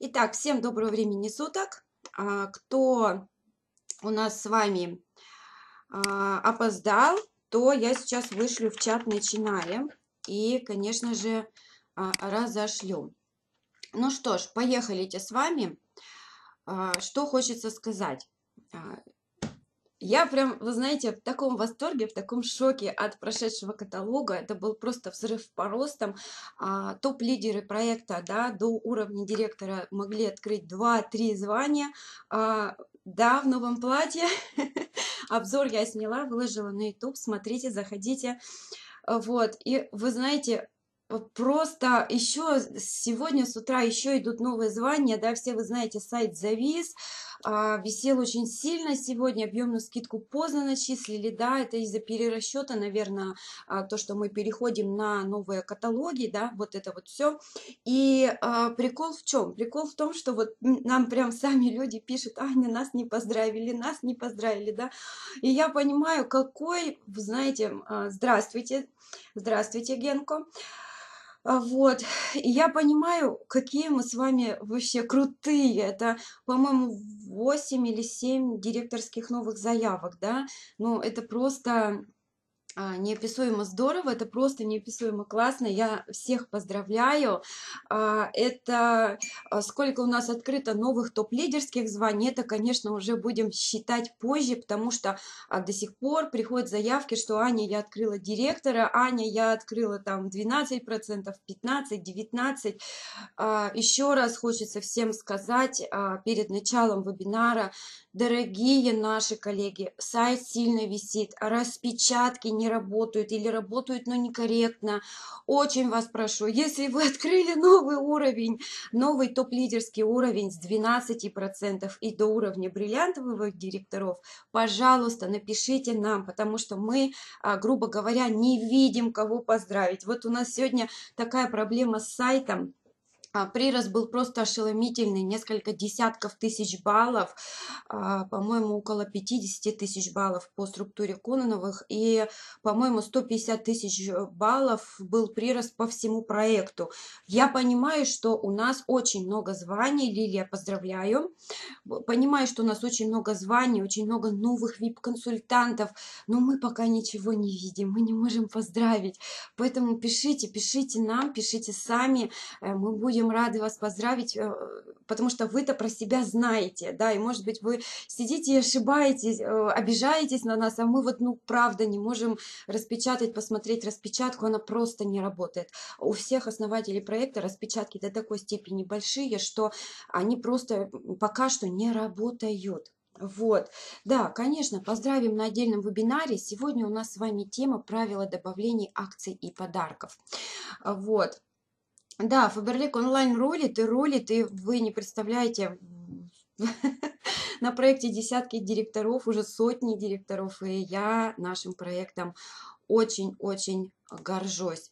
Итак, всем доброго времени суток. Кто у нас с вами опоздал, то я сейчас вышлю в чат «Начинаем» и, конечно же, разошлю. Ну что ж, поехали с вами. Что хочется сказать. Я прям, вы знаете, в таком восторге, в таком шоке от прошедшего каталога. Это был просто взрыв по ростам. Топ-лидеры проекта, да, до уровня директора могли открыть 2-3 звания. Да, в новом платье. Обзор я сняла, выложила на YouTube. Смотрите, заходите. Вот, и вы знаете, просто еще сегодня с утра еще идут новые звания, да, все вы знаете, сайт завис, висел очень сильно сегодня, объемную скидку поздно начислили, да, это из-за перерасчета, наверное, то, что мы переходим на новые каталоги, да, вот это вот все. И прикол в чем? Прикол в том, что вот нам прям сами люди пишут: Аня, нас не поздравили, да, и я понимаю, какой, вы знаете, здравствуйте, здравствуйте, Генко. Вот, и я понимаю, какие мы с вами вообще крутые. Это, по-моему, 8 или 7 директорских новых заявок, да. Ну, это просто неописуемо здорово, это просто неописуемо классно. Я всех поздравляю. Это сколько у нас открыто новых топ-лидерских званий, это, конечно, уже будем считать позже, потому что до сих пор приходят заявки, что Аня, я открыла директора, Аня, я открыла там 12%, 15%, 19%. Еще раз хочется всем сказать перед началом вебинара: дорогие наши коллеги, сайт сильно висит, распечатки не работают или работают, но некорректно. Очень вас прошу, если вы открыли новый уровень, новый топ-лидерский уровень с 12% и до уровня бриллиантовых директоров, пожалуйста, напишите нам, потому что мы, грубо говоря, не видим, кого поздравить. Вот у нас сегодня такая проблема с сайтом. Прирост был просто ошеломительный, несколько десятков тысяч баллов, по-моему, около 50 тысяч баллов по структуре Кононовых, и, по-моему, 150 тысяч баллов был прирост по всему проекту. Я понимаю, что у нас очень много званий, Лилия, поздравляю, понимаю, что у нас очень много званий, очень много новых VIP-консультантов, но мы пока ничего не видим, мы не можем поздравить, поэтому пишите, пишите нам, пишите сами, мы будем рады вас поздравить, потому что вы-то про себя знаете, да, и, может быть, вы сидите и ошибаетесь, обижаетесь на нас, а мы вот, ну, правда, не можем распечатать, посмотреть распечатку, она просто не работает. У всех основателей проекта распечатки до такой степени большие, что они просто пока что не работают. Вот, да, конечно, поздравим на отдельном вебинаре. Сегодня у нас с вами тема правила добавлений акций и подарков. Вот. Да, Фаберлик онлайн рулит, и вы не представляете, на проекте десятки директоров, уже сотни директоров, и я нашим проектом очень-очень горжусь.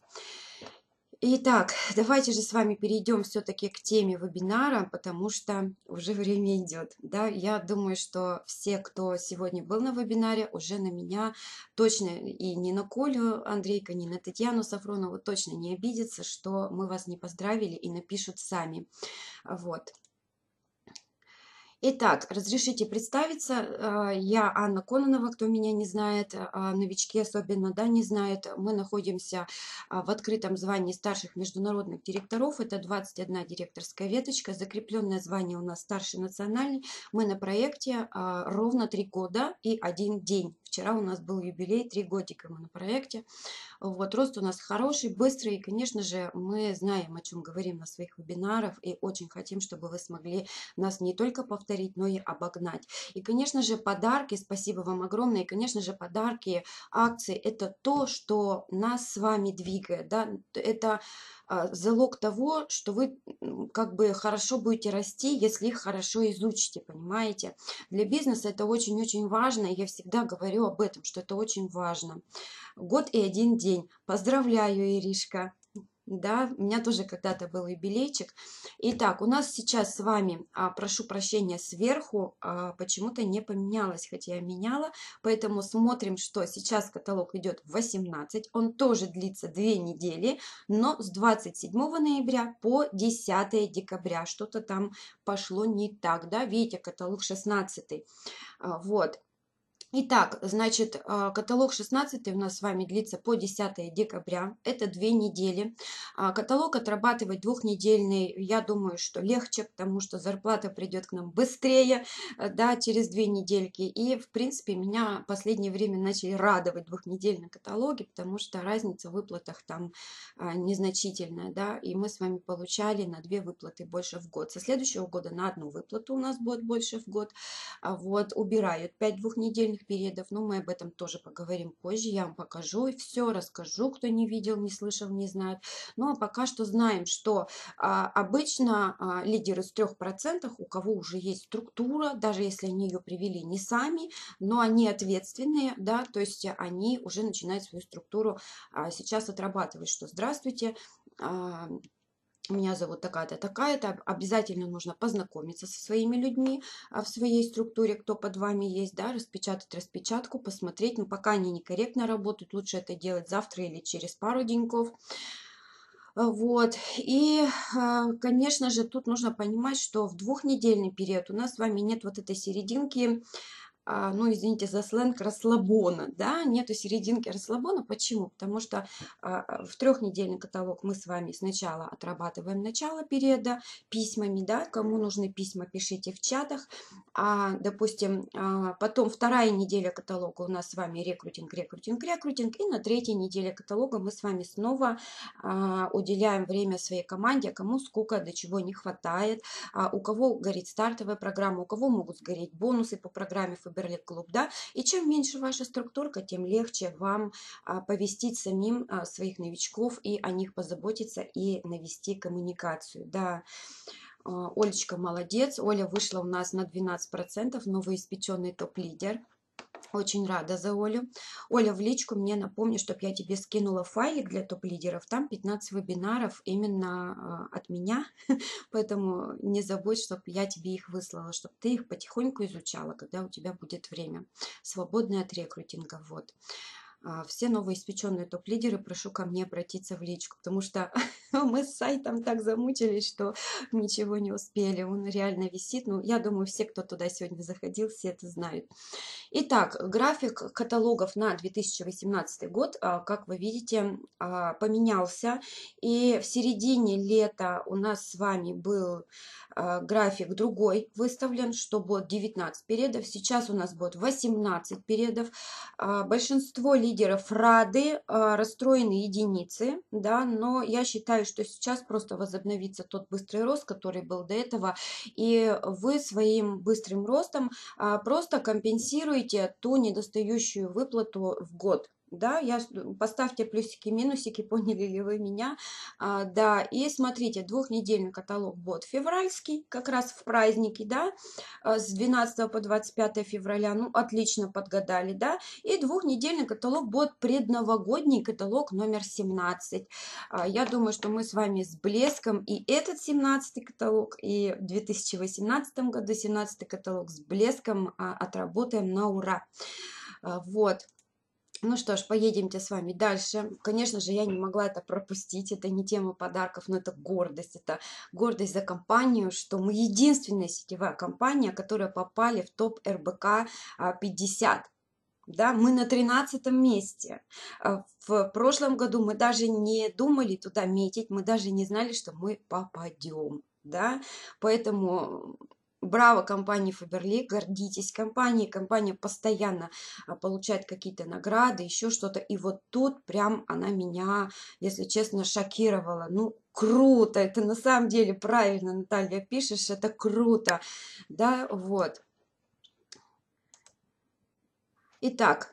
Итак, давайте же с вами перейдем все-таки к теме вебинара, потому что уже время идет. Да? Я думаю, что все, кто сегодня был на вебинаре, уже на меня точно, и не на Колю Андрейка, не на Татьяну Сафронову, точно не обидятся, что мы вас не поздравили, и напишут сами. Вот. Итак, разрешите представиться. Я Анна Кононова, кто меня не знает, новички особенно, да, не знают. Мы находимся в открытом звании старших международных директоров. Это 21 директорская веточка. Закрепленное звание у нас старший национальный. Мы на проекте ровно 3 года и 1 день. Вчера у нас был юбилей, 3 годика мы на проекте. Вот, рост у нас хороший, быстрый, и, конечно же, мы знаем, о чем говорим на своих вебинарах, и очень хотим, чтобы вы смогли нас не только повторить, но и обогнать. И, конечно же, подарки, спасибо вам огромное, и, конечно же, подарки, акции – это то, что нас с вами двигает, да, это залог того, что вы как бы хорошо будете расти, если их хорошо изучите, понимаете. Для бизнеса это очень-очень важно, и я всегда говорю об этом, что это очень важно. Год и 1 день. Поздравляю, Иришка. да, у меня тоже когда-то был юбилейчик. Итак, у нас сейчас с вами, прошу прощения, сверху почему-то не поменялось, хотя я меняла, поэтому смотрим, что сейчас каталог идет в 18, он тоже длится 2 недели, но с 27 ноября по 10 декабря, что-то там пошло не так, да, видите, каталог 16, вот. Итак, значит, каталог 16 у нас с вами длится по 10 декабря, это 2 недели. Каталог отрабатывать двухнедельный, я думаю, что легче, потому что зарплата придет к нам быстрее, да, через 2 недельки. И, в принципе, меня в последнее время начали радовать двухнедельные каталоги, потому что разница в выплатах там незначительная, да, и мы с вами получали на 2 выплаты больше в год. Со следующего года на 1 выплату у нас будет больше в год. Вот, убирают 5 двухнедельных периодов, но мы об этом тоже поговорим позже, я вам покажу и все расскажу, кто не видел, не слышал, не знает. Ну а пока что знаем, что обычно лидеры с 3%, у кого уже есть структура, даже если они ее привели не сами, но они ответственные, да, то есть они уже начинают свою структуру сейчас отрабатывать, что здравствуйте, меня зовут такая-то, такая-то, обязательно нужно познакомиться со своими людьми в своей структуре, кто под вами есть, да, распечатать распечатку, посмотреть, но пока они некорректно работают, лучше это делать завтра или через пару деньков. Вот, и, конечно же, тут нужно понимать, что в двухнедельный период у нас с вами нет вот этой серединки, ну, извините за сленг, расслабона, да, нету серединки расслабона. Почему? Потому что в трехнедельный каталог мы с вами сначала отрабатываем начало периода письмами, да, кому нужны письма, пишите в чатах, допустим, потом вторая неделя каталога у нас с вами рекрутинг, рекрутинг, рекрутинг, и на третьей неделе каталога мы с вами снова уделяем время своей команде, кому сколько, до чего не хватает, у кого горит стартовая программа, у кого могут сгореть бонусы по программе Faberlic Club, да, и чем меньше ваша структурка, тем легче вам повестить самим своих новичков и о них позаботиться и навести коммуникацию, да. Олечка молодец, Оля вышла у нас на 12%, новоиспеченный топ-лидер. Очень рада за Олю. Оля, в личку мне напомни, чтобы я тебе скинула файлик для топ-лидеров. Там 15 вебинаров именно от меня. Поэтому не забудь, чтобы я тебе их выслала, чтобы ты их потихоньку изучала, когда у тебя будет время. Свободное от рекрутинга. Вот. Все новоиспеченные топ-лидеры, прошу ко мне обратиться в личку, потому что мы с сайтом так замучились, что ничего не успели. Он реально висит. Ну, я думаю, все, кто туда сегодня заходил, все это знают. Итак, график каталогов на 2018 год, как вы видите, поменялся. И в середине лета у нас с вами был график другой выставлен, что будет 19 периодов. Сейчас у нас будет 18 периодов. Большинство лидеров рады, расстроены единицы, да, но я считаю, что сейчас просто возобновится тот быстрый рост, который был до этого, и вы своим быстрым ростом просто компенсируете ту недостающую выплату в год. Да, поставьте плюсики, минусики, поняли ли вы меня. Да, и смотрите, двухнедельный каталог будет февральский, как раз в праздники, да, с 12 по 25 февраля, ну, отлично подгадали, да, и двухнедельный каталог будет предновогодний каталог номер 17. Я думаю, что мы с вами с блеском и этот 17 каталог, и в 2018 году 17 каталог с блеском отработаем на ура. Вот. Ну что ж, поедемте с вами дальше. Конечно же, я не могла это пропустить. Это не тема подарков, но это гордость. Это гордость за компанию, что мы единственная сетевая компания, которая попали в топ РБК 50. Да, мы на 13 месте. В прошлом году мы даже не думали туда метить, мы даже не знали, что мы попадем. Да? Поэтому браво компании Faberlic, гордитесь компанией. Компания постоянно получает какие-то награды, еще что-то. И вот тут прям она меня, если честно, шокировала. Ну, круто, это на самом деле правильно, Наталья, пишешь, это круто. Да, вот. Итак,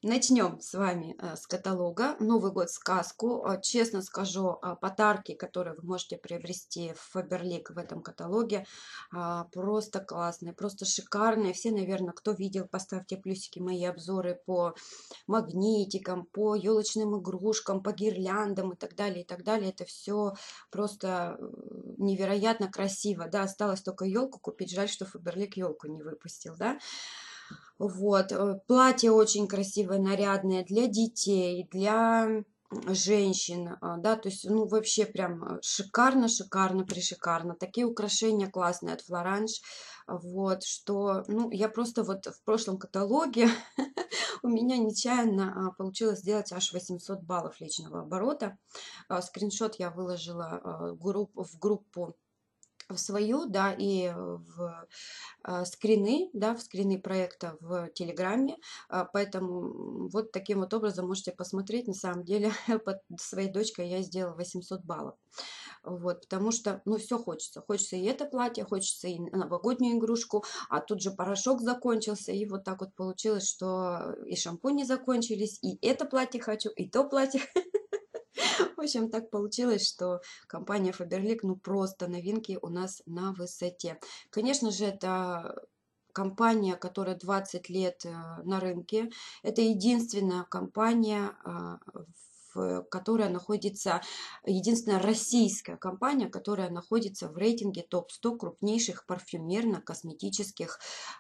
Начнем с вами с каталога «Новый год. Сказку». Честно скажу, подарки, которые вы можете приобрести в Faberlic в этом каталоге, просто классные, просто шикарные. Все, наверное, кто видел, поставьте плюсики, мои обзоры по магнитикам, по елочным игрушкам, по гирляндам и так далее, и так далее. Это все просто невероятно красиво. Да, осталось только елку купить. Жаль, что Faberlic елку не выпустил, да. Вот, платье очень красивое, нарядное для детей, для женщин, да, то есть, ну, вообще прям шикарно, шикарно, пришикарно. Такие украшения классные от Флоранж, вот, что, ну, я просто вот в прошлом каталоге у меня нечаянно получилось сделать аж 800 баллов личного оборота. Скриншот я выложила в группу в свою, да, и в скрины, да, в скрины проекта в Телеграме, поэтому вот таким вот образом можете посмотреть, на самом деле, под своей дочкой я сделала 800 баллов, вот, потому что, ну, все хочется, хочется и это платье, хочется и новогоднюю игрушку, а тут же порошок закончился, и вот так вот получилось, что и шампуни закончились, и это платье хочу, и то платье. В общем, так получилось, что компания Faberlic, ну, просто новинки у нас на высоте. Конечно же, это компания, которая 20 лет на рынке. Это единственная компания, которая находится, единственная российская компания, которая находится в рейтинге топ-100 крупнейших парфюмерно-косметических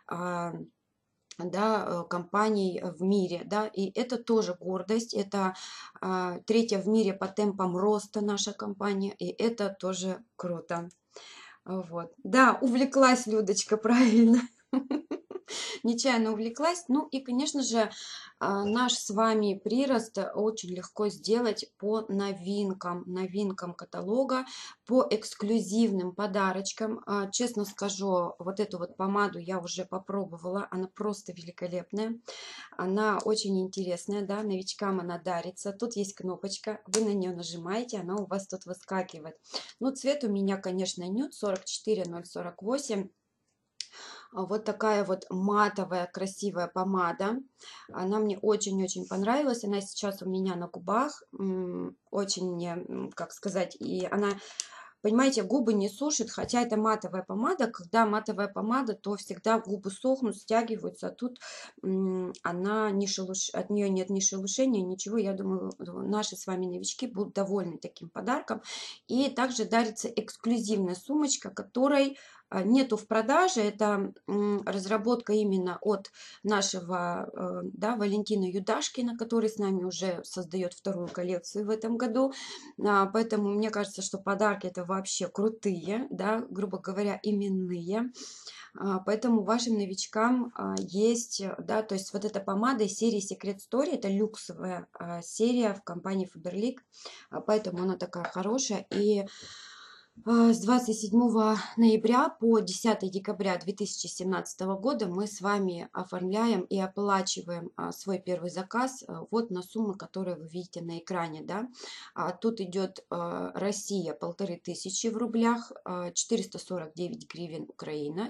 да, компаний в мире, да, и это тоже гордость, это третья в мире по темпам роста наша компания, и это тоже круто. Вот. Да, увлеклась Людочка, правильно. Нечаянно увлеклась. Ну и, конечно же, наш с вами прирост очень легко сделать по новинкам каталога, по эксклюзивным подарочкам. Честно скажу, вот эту вот помаду я уже попробовала, она просто великолепная, она очень интересная, да, новичкам она дарится. Тут есть кнопочка, вы на нее нажимаете, она у вас тут выскакивает. Ну, цвет у меня, конечно, нюд 44048. Вот такая вот матовая красивая помада. Она мне очень-очень понравилась. Она сейчас у меня на губах. Очень мне, как сказать, и она, понимаете, губы не сушит, хотя это матовая помада. Когда матовая помада, то всегда губы сохнут, стягиваются, а тут она не от нее нет ни шелушения, ничего. Я думаю, наши с вами новички будут довольны таким подарком. И также дарится эксклюзивная сумочка, которой нету в продаже. Это разработка именно от нашего, да, Валентина Юдашкина, который с нами уже создает вторую коллекцию в этом году. Поэтому мне кажется, что подарки это вообще крутые, да, грубо говоря, именные. Поэтому вашим новичкам есть, да, то есть вот эта помада из серии Secret Story, это люксовая серия в компании Faberlic, поэтому она такая хорошая. И с 27 ноября по 10 декабря 2017 года мы с вами оформляем и оплачиваем свой первый заказ вот на сумму, которую вы видите на экране. Да? Тут идет Россия 1500 в рублях, 449 гривен Украина,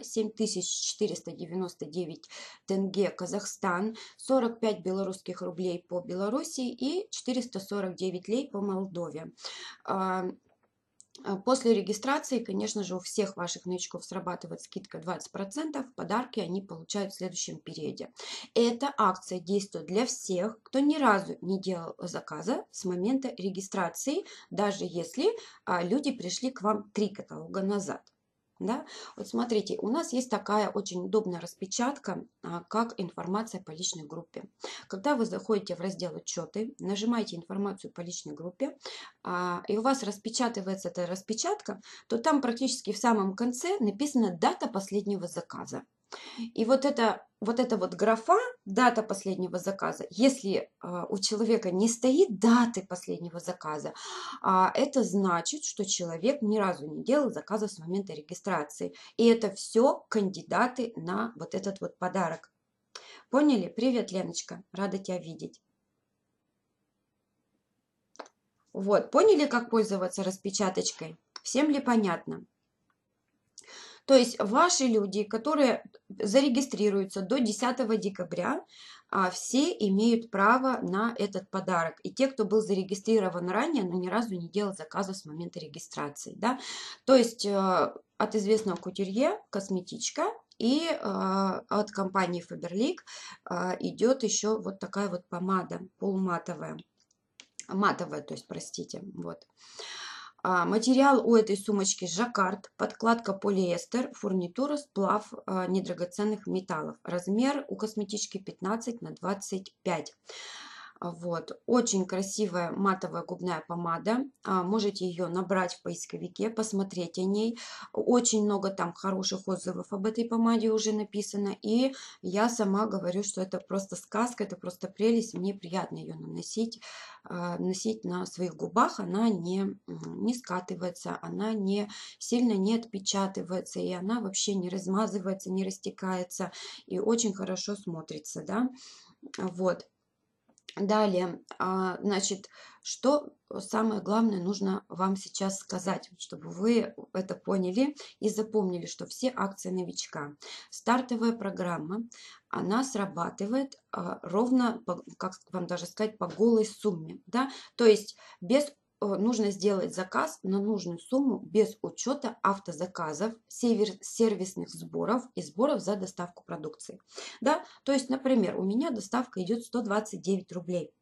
7499 тенге Казахстан, 45 белорусских рублей по Белоруссии и 449 лей по Молдове. После регистрации, конечно же, у всех ваших новичков срабатывает скидка 20%. Подарки они получают в следующем периоде. Эта акция действует для всех, кто ни разу не делал заказа с момента регистрации, даже если люди пришли к вам 3 каталога назад. Да? Вот смотрите, у нас есть такая очень удобная распечатка, как информация по личной группе. Когда вы заходите в раздел «Отчеты», нажимаете информацию по личной группе, и у вас распечатывается эта распечатка, то там практически в самом конце написана дата последнего заказа. И вот эта вот графа, дата последнего заказа, если у человека не стоит даты последнего заказа, это значит, что человек ни разу не делал заказа с момента регистрации. И это все кандидаты на вот этот вот подарок. Поняли? Привет, Леночка, рада тебя видеть. Вот, поняли, как пользоваться распечаточкой? Всем ли понятно? То есть ваши люди, которые зарегистрируются до 10 декабря, все имеют право на этот подарок. И те, кто был зарегистрирован ранее, но ни разу не делал заказа с момента регистрации. Да? То есть от известного кутюрье косметичка. И от компании Faberlic идет еще вот такая вот помада полуматовая. Матовая, то есть, простите. Вот. Материал у этой сумочки жаккард, подкладка полиэстер, фурнитура, сплав недрагоценных металлов. Размер у косметички 15 на 25. Вот. Очень красивая матовая губная помада. Можете ее набрать в поисковике, посмотреть о ней. Очень много там хороших отзывов об этой помаде уже написано. И я сама говорю, что это просто сказка, это просто прелесть. Мне приятно ее носить на своих губах. Она не скатывается, она сильно не отпечатывается. И она вообще не размазывается, не растекается. И очень хорошо смотрится. Да? Вот. Далее, значит, что самое главное нужно вам сейчас сказать, чтобы вы это поняли и запомнили, что все акции новичка, стартовая программа, она срабатывает ровно, как вам даже сказать, по голой сумме. Да? То есть нужно сделать заказ на нужную сумму без учета автозаказов, сервисных сборов и сборов за доставку продукции. Да? То есть, например, у меня доставка идет 129 рублей.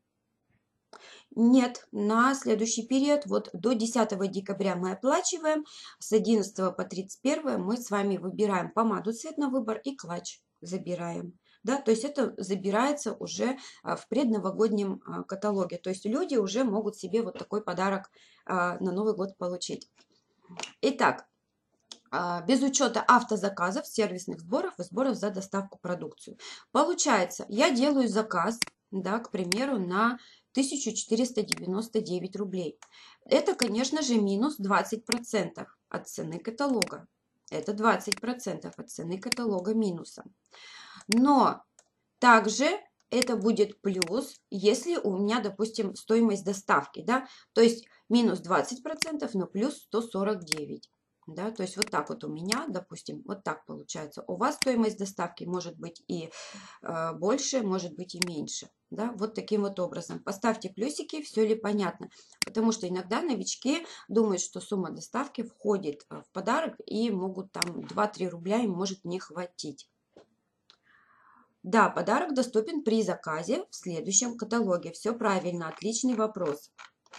Нет, на следующий период, вот до 10 декабря мы оплачиваем, с 11 по 31 мы с вами выбираем помаду цвет на выбор и клатч забираем. Да, то есть это забирается уже в предновогоднем каталоге. То есть люди уже могут себе вот такой подарок на Новый год получить. Итак, без учета автозаказов, сервисных сборов и сборов за доставку продукцию. Получается, я делаю заказ, да, к примеру, на 1499 рублей. Это, конечно же, минус 20% от цены каталога. Это 20% от цены каталога минуса. Но также это будет плюс, если у меня, допустим, стоимость доставки, да, то есть минус 20%, но плюс 149. Да, то есть вот так вот у меня, допустим, вот так получается. У вас стоимость доставки может быть и больше, может быть и меньше. Да, вот таким вот образом. Поставьте плюсики, все ли понятно. Потому что иногда новички думают, что сумма доставки входит в подарок и могут там 2-3 рубля им может не хватить. Да, подарок доступен при заказе в следующем каталоге. Все правильно, отличный вопрос.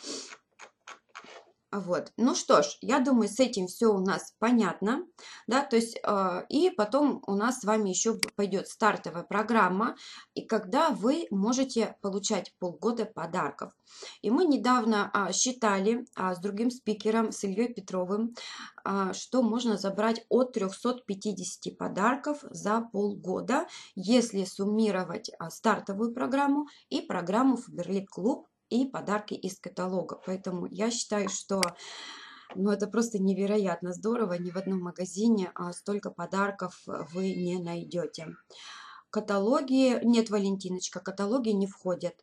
Вот. Ну что ж, я думаю, с этим все у нас понятно, да, то есть, и потом у нас с вами еще пойдет стартовая программа, и когда вы можете получать полгода подарков. И мы недавно считали с другим спикером, с Ильей Петровым, что можно забрать от 350 подарков за полгода, если суммировать стартовую программу и программу Faberlic Club и подарки из каталога. Поэтому я считаю, что это просто невероятно здорово. Ни в одном магазине столько подарков вы не найдете. Каталоги, нет, Валентиночка, каталоги не входят.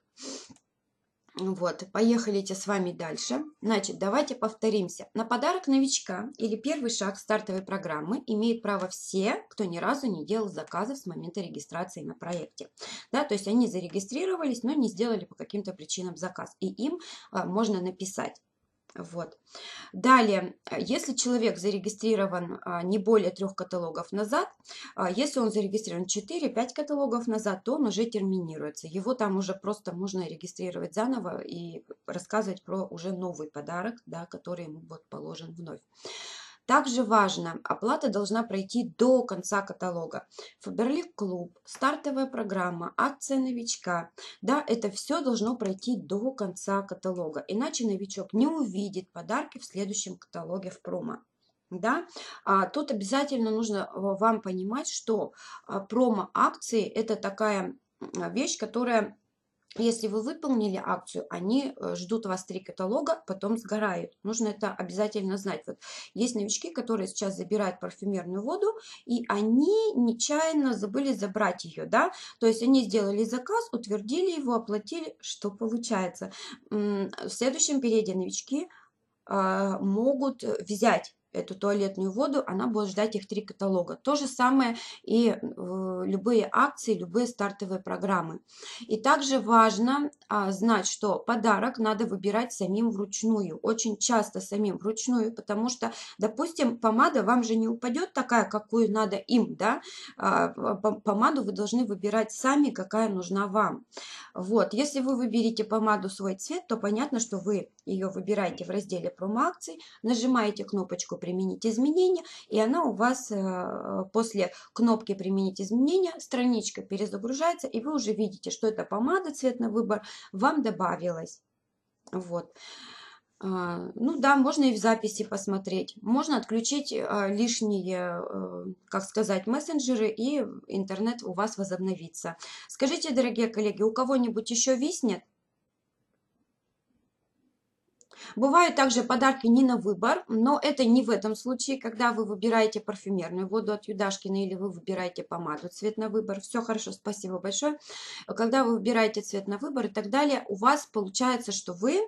Вот, поехали с вами дальше. Значит, давайте повторимся. На подарок новичка или первый шаг стартовой программы имеют право все, кто ни разу не делал заказов с момента регистрации на проекте. Да, то есть они зарегистрировались, но не сделали по каким-то причинам заказ. И им можно написать. Вот. Далее, если человек зарегистрирован не более 3 каталогов назад, если он зарегистрирован 4-5 каталогов назад, то он уже терминируется. Его там уже просто можно регистрировать заново и рассказывать про уже новый подарок, да, который ему будет положен вновь. Также важно, оплата должна пройти до конца каталога. Faberlic Club, стартовая программа, акция новичка. Да, это все должно пройти до конца каталога. Иначе новичок не увидит подарки в следующем каталоге в промо. Да? Тут обязательно нужно вам понимать, что промо-акции это такая вещь, которая... Если вы выполнили акцию, они ждут вас 3 каталога, потом сгорают. Нужно это обязательно знать. Вот есть новички, которые сейчас забирают парфюмерную воду, и они нечаянно забыли забрать ее. Да? То есть они сделали заказ, утвердили его, оплатили. Что получается? В следующем периоде новички могут взять эту туалетную воду, она будет ждать их 3 каталога. То же самое и любые акции, любые стартовые программы. И также важно знать, что подарок надо выбирать самим вручную, очень часто самим вручную, потому что, допустим, помада вам же не упадет такая, какую надо им, да, помаду вы должны выбирать сами, какая нужна вам. Вот, если вы выберете помаду свой цвет, то понятно, что вы ее выбираете в разделе промо-акций, нажимаете кнопочку «Применить изменения», и она у вас после кнопки «Применить изменения» страничка перезагружается, и вы уже видите, что эта помада, цвет на выбор, вам добавилась. Вот. Ну да, можно и в записи посмотреть. Можно отключить лишние, как сказать, мессенджеры, и интернет у вас возобновится. Скажите, дорогие коллеги, у кого-нибудь еще виснет? Бывают также подарки не на выбор, но это не в этом случае, когда вы выбираете парфюмерную воду от Юдашкина или вы выбираете помаду цвет на выбор. Все хорошо, спасибо большое. Когда вы выбираете цвет на выбор и так далее, у вас получается, что вы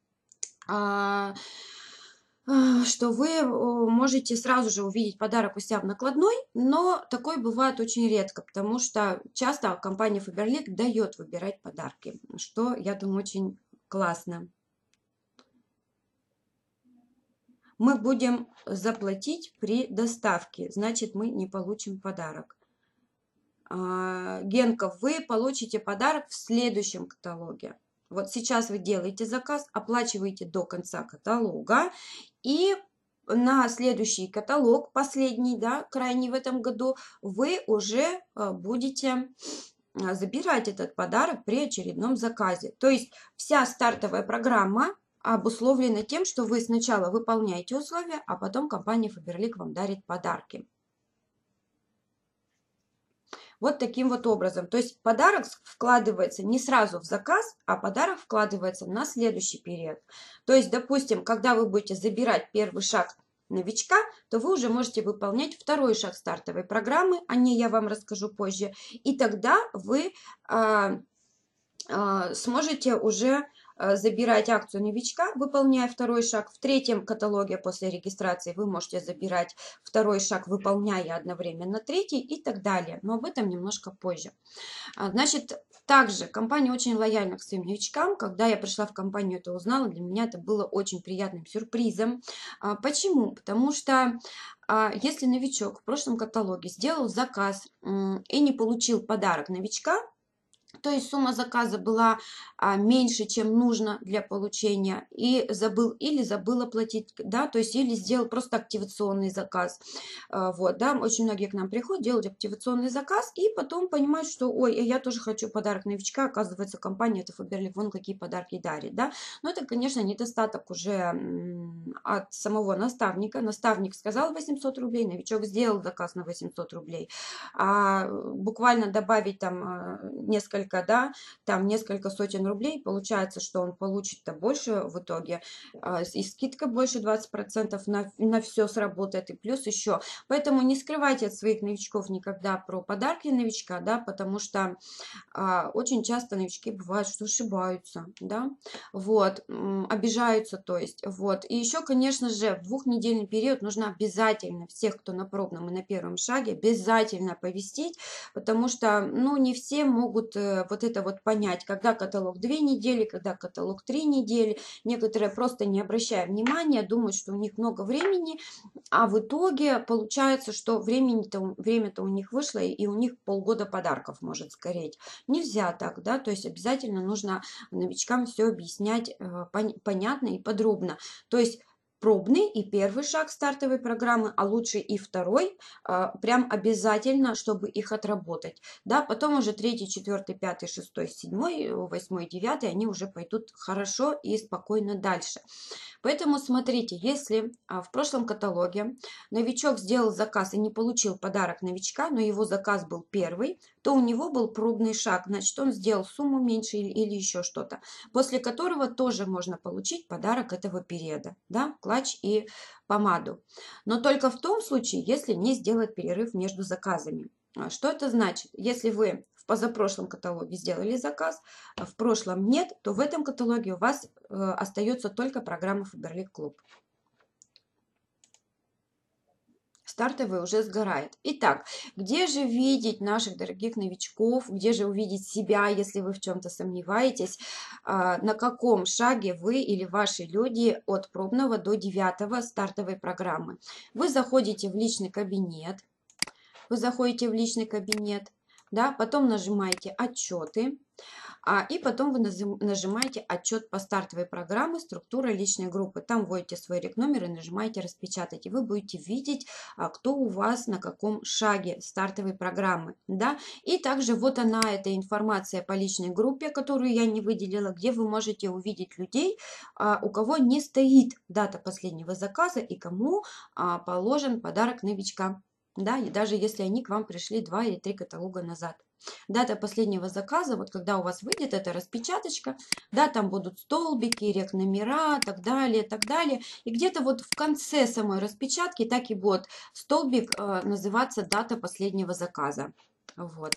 можете сразу же увидеть подарок у себя в накладной, но такое бывает очень редко, потому что часто компания Faberlic дает выбирать подарки, что, я думаю, очень классно. Мы будем заплатить при доставке, значит, мы не получим подарок. Генков, вы получите подарок в следующем каталоге. Вот сейчас вы делаете заказ, оплачиваете до конца каталога, и на следующий каталог, последний, да, крайний в этом году, вы уже будете забирать этот подарок при очередном заказе. То есть вся стартовая программа обусловлена тем, что вы сначала выполняете условия, а потом компания Faberlic вам дарит подарки. Вот таким вот образом. То есть подарок вкладывается не сразу в заказ, а подарок вкладывается на следующий период. То есть, допустим, когда вы будете забирать первый шаг новичка, то вы уже можете выполнять второй шаг стартовой программы, о ней я вам расскажу позже. И тогда вы сможете уже забирать акцию новичка, выполняя второй шаг. В третьем каталоге после регистрации вы можете забирать второй шаг, выполняя одновременно третий и так далее. Но об этом немножко позже. Значит, также компания очень лояльна к своим новичкам. Когда я пришла в компанию, это узнала, для меня это было очень приятным сюрпризом. Почему? Потому что если новичок в прошлом каталоге сделал заказ и не получил подарок новичка, то есть сумма заказа была меньше, чем нужно для получения, и забыл или забыл оплатить, да, то есть или сделал просто активационный заказ. Вот, да, очень многие к нам приходят, делают активационный заказ, и потом понимают, что, ой, я тоже хочу подарок новичка, оказывается, компания это Faberlic, вон какие подарки дарит, да. Но это, конечно, недостаток уже от самого наставника. Наставник сказал 800 рублей, новичок сделал заказ на 800 рублей. Буквально добавить там несколько сотен рублей, получается, что он получит-то больше в итоге, и скидка больше 20% на все сработает, и плюс еще. Поэтому не скрывайте от своих новичков никогда про подарки новичка, да, потому что очень часто новички бывают, что ошибаются, да, вот, обижаются, то есть, вот. И еще, конечно же, в двухнедельный период нужно обязательно всех, кто на пробном и на первом шаге, обязательно оповестить, потому что, ну, не все могут вот это вот понять, когда каталог 2 недели, когда каталог 3 недели. Некоторые просто не обращая внимания, думают, что у них много времени, а в итоге получается, что время-то у них вышло, и у них полгода подарков может сгореть. Нельзя так, да, то есть обязательно нужно новичкам все объяснять понятно и подробно. То есть пробный и первый шаг стартовой программы, а лучше и второй, прям обязательно, чтобы их отработать. Да, потом уже 3, 4, 5, 6, 7, 8, 9, они уже пойдут хорошо и спокойно дальше. Поэтому смотрите, если в прошлом каталоге новичок сделал заказ и не получил подарок новичка, но его заказ был первый, то у него был пробный шаг, значит, он сделал сумму меньше или еще что-то, после которого тоже можно получить подарок этого периода, да, клатч и помаду. Но только в том случае, если не сделать перерыв между заказами. Что это значит? Если вы в позапрошлом каталоге сделали заказ, а в прошлом нет, то в этом каталоге у вас остается только программа Faberlic Club. стартовый уже сгорает. Итак, где же видеть наших дорогих новичков, где же увидеть себя, если вы в чем-то сомневаетесь, на каком шаге вы или ваши люди от пробного до 9 стартовой программы. Вы заходите в личный кабинет, да, потом нажимаете «Отчеты», и потом вы нажимаете «Отчет по стартовой программе. Структура личной группы». Там вводите свой рек-номер и нажимаете «Распечатать». И вы будете видеть, кто у вас на каком шаге стартовой программы. Да? И также вот она, эта информация по личной группе, которую я не выделила, где вы можете увидеть людей, у кого не стоит дата последнего заказа и кому положен подарок новичка. Да, и даже если они к вам пришли 2 или 3 каталога назад. Дата последнего заказа, вот когда у вас выйдет эта распечаточка, да, там будут столбики, рек-номера, так далее, так далее. И где-то вот в конце самой распечатки так и будет столбик называться «Дата последнего заказа». Вот.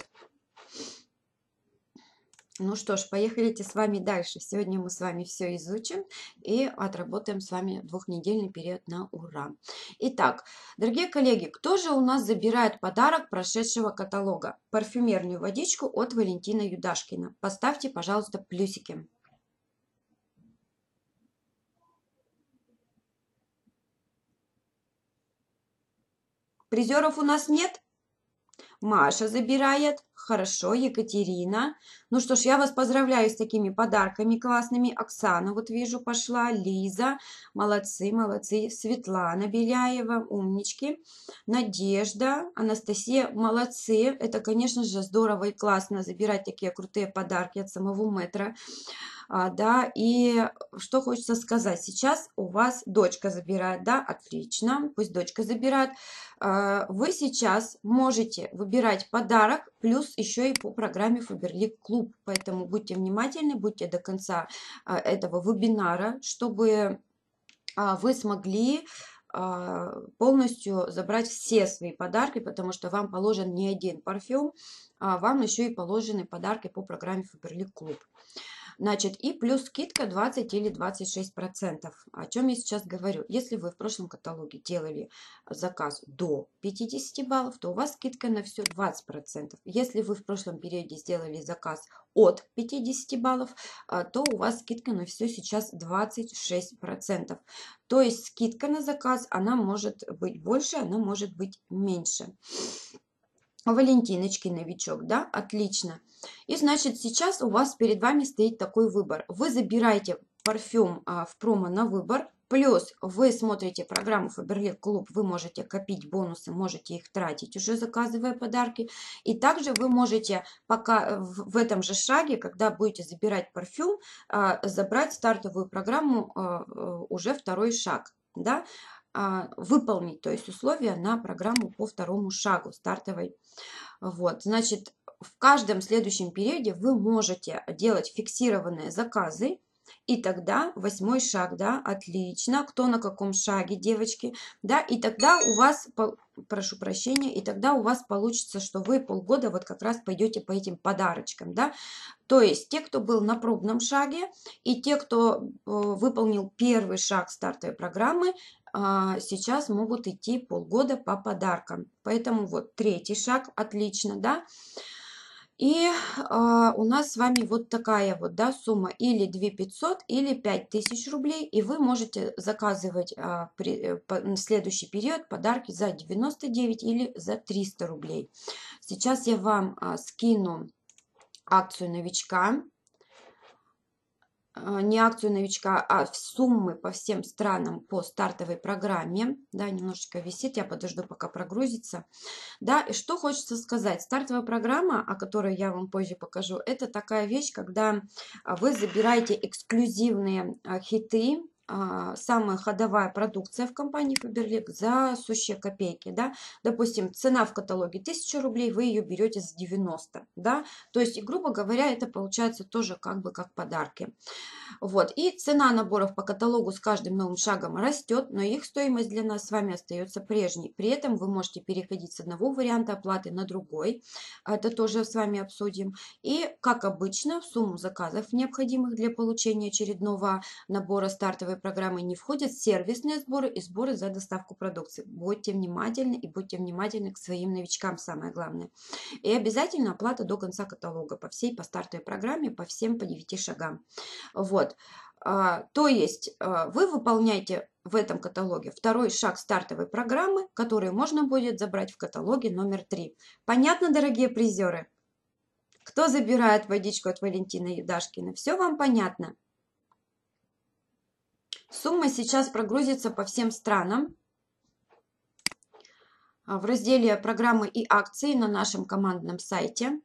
Ну что ж, поехали с вами дальше. Сегодня мы с вами все изучим и отработаем с вами 2-недельный период на ура. Итак, дорогие коллеги, кто же у нас забирает подарок прошедшего каталога? Парфюмерную водичку от Валентина Юдашкина. Поставьте, пожалуйста, плюсики. Призеров у нас нет? Маша забирает. Хорошо, Екатерина. Ну что ж, я вас поздравляю с такими подарками классными. Оксана, вот вижу, пошла. Лиза. Молодцы, молодцы. Светлана Беляева. Умнички. Надежда. Анастасия. Молодцы. Это, конечно же, здорово и классно забирать такие крутые подарки от самого мэтра. Да, и что хочется сказать, сейчас у вас дочка забирает, да, отлично, пусть дочка забирает. Вы сейчас можете выбирать подарок, плюс еще и по программе Faberlic Club, поэтому будьте внимательны, будьте до конца этого вебинара, чтобы вы смогли полностью забрать все свои подарки, потому что вам положен не один парфюм, вам еще и положены подарки по программе Faberlic Club. Значит, и плюс скидка 20 или 26%. О чем я сейчас говорю? Если вы в прошлом каталоге делали заказ до 50 баллов, то у вас скидка на все 20%. Если вы в прошлом периоде сделали заказ от 50 баллов, то у вас скидка на все сейчас 26%. То есть скидка на заказ, она может быть больше, она может быть меньше. Валентиночки новичок, да, отлично. И значит, сейчас у вас перед вами стоит такой выбор. Вы забираете парфюм в промо на выбор, плюс вы смотрите программу Faberlic Club, вы можете копить бонусы, можете их тратить, уже заказывая подарки. И также вы можете пока в этом же шаге, когда будете забирать парфюм, забрать стартовую программу уже второй шаг, да, выполнить, то есть условия на программу по второму шагу стартовой. Вот, значит, в каждом следующем периоде вы можете делать фиксированные заказы, и тогда 8-й шаг, да, отлично, кто на каком шаге, девочки, да, и тогда у вас, прошу прощения, и тогда у вас получится, что вы полгода вот как раз пойдете по этим подарочкам, да, то есть те, кто был на пробном шаге, и те, кто выполнил первый шаг стартовой программы, сейчас могут идти полгода по подаркам. Поэтому вот 3-й шаг, отлично, да. И у нас с вами вот такая вот, да, сумма или 2500, или 5000 рублей. И вы можете заказывать на следующий период подарки за 99 или за 300 рублей. Сейчас я вам скину акцию новичка. Не акцию новичка, а суммы по всем странам по стартовой программе. Да, немножечко висит, я подожду, пока прогрузится. Да, и что хочется сказать. Стартовая программа, о которой я вам позже покажу, это такая вещь, когда вы забираете эксклюзивные хиты, самая ходовая продукция в компании Faberlic за сущие копейки, да, допустим, цена в каталоге 1000 рублей, вы ее берете за 90, да, то есть, и, грубо говоря, это получается тоже как бы как подарки. Вот, и цена наборов по каталогу с каждым новым шагом растет, но их стоимость для нас с вами остается прежней. При этом вы можете переходить с одного варианта оплаты на другой, это тоже с вами обсудим. И, как обычно, в сумму заказов, необходимых для получения очередного набора стартовой стартовой программы не входят сервисные сборы и сборы за доставку продукции. Будьте внимательны и будьте внимательны к своим новичкам, самое главное. И обязательно оплата до конца каталога по стартовой программе, по всем, по 9 шагам. Вот. То есть вы выполняете в этом каталоге второй шаг стартовой программы, который можно будет забрать в каталоге номер 3. Понятно, дорогие призеры? Кто забирает водичку от Валентины Юдашкиной? Все вам понятно? Сумма сейчас прогрузится по всем странам в разделе «Программы и акции» на нашем командном сайте.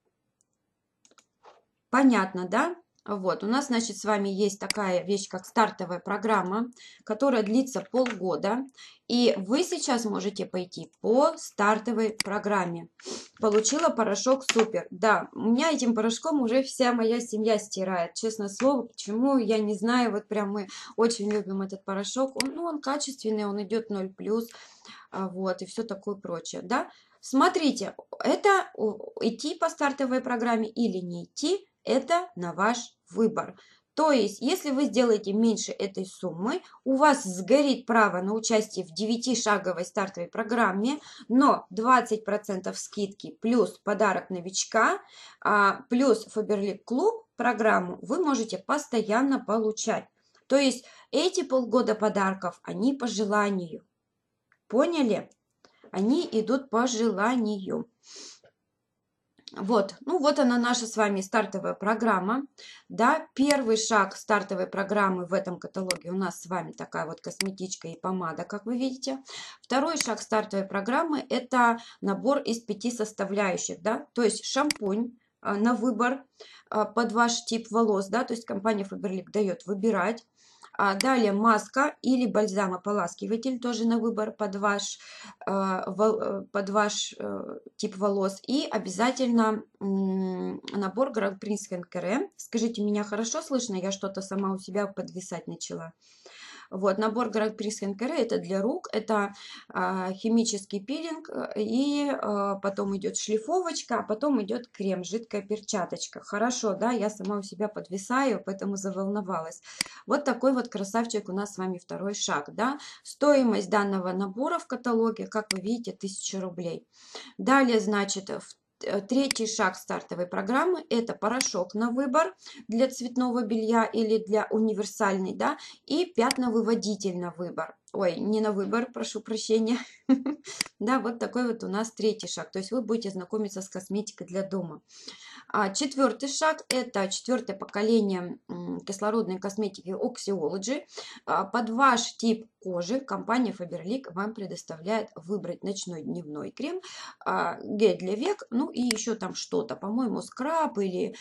Понятно, да? Вот, у нас, значит, с вами есть такая вещь, как стартовая программа, которая длится полгода. И вы сейчас можете пойти по стартовой программе. Получила порошок супер. Да, у меня этим порошком уже вся моя семья стирает. Честное слово, почему, я не знаю. Вот прям мы очень любим этот порошок. Он качественный, он идет 0+, вот, и все такое прочее, да. Смотрите, это идти по стартовой программе или не идти, это на ваш выбор. То есть, если вы сделаете меньше этой суммы, у вас сгорит право на участие в 9-шаговой стартовой программе, но 20% скидки плюс подарок новичка, плюс Faberlic Club программу вы можете постоянно получать. То есть, эти полгода подарков, они по желанию. Поняли? Они идут по желанию. Вот, вот она наша с вами стартовая программа, да, первый шаг стартовой программы в этом каталоге у нас с вами такая вот косметичка и помада, как вы видите. Второй шаг стартовой программы – это набор из 5 составляющих, да, то есть шампунь на выбор под ваш тип волос, да, то есть компания Faberlic дает выбирать. Далее маска или бальзам-ополаскиватель тоже на выбор под ваш тип волос. И обязательно набор Grand Prix Skincare. Скажите, меня хорошо слышно? Я что-то сама у себя подвисать начала. Вот, набор Grand Prix Skincare это для рук, это химический пилинг, и потом идет шлифовочка, а потом идет крем, жидкая перчаточка. Хорошо, да, я сама у себя подвисаю, поэтому заволновалась. Вот такой вот красавчик у нас с вами второй шаг, да. Стоимость данного набора в каталоге, как вы видите, 1000 рублей. Далее, значит, третий шаг стартовой программы – это порошок на выбор для цветного белья или для универсальной, да, и пятновыводитель на выбор. Ой, не на выбор, прошу прощения. Да, вот такой вот у нас третий шаг. То есть вы будете знакомиться с косметикой для дома. Четвертый шаг – это 4-е поколение кислородной косметики Oxyology. Под ваш тип кожи компания Faberlic вам предоставляет выбрать ночной дневной крем, гель для век, ну и еще там что-то, по-моему, скраб или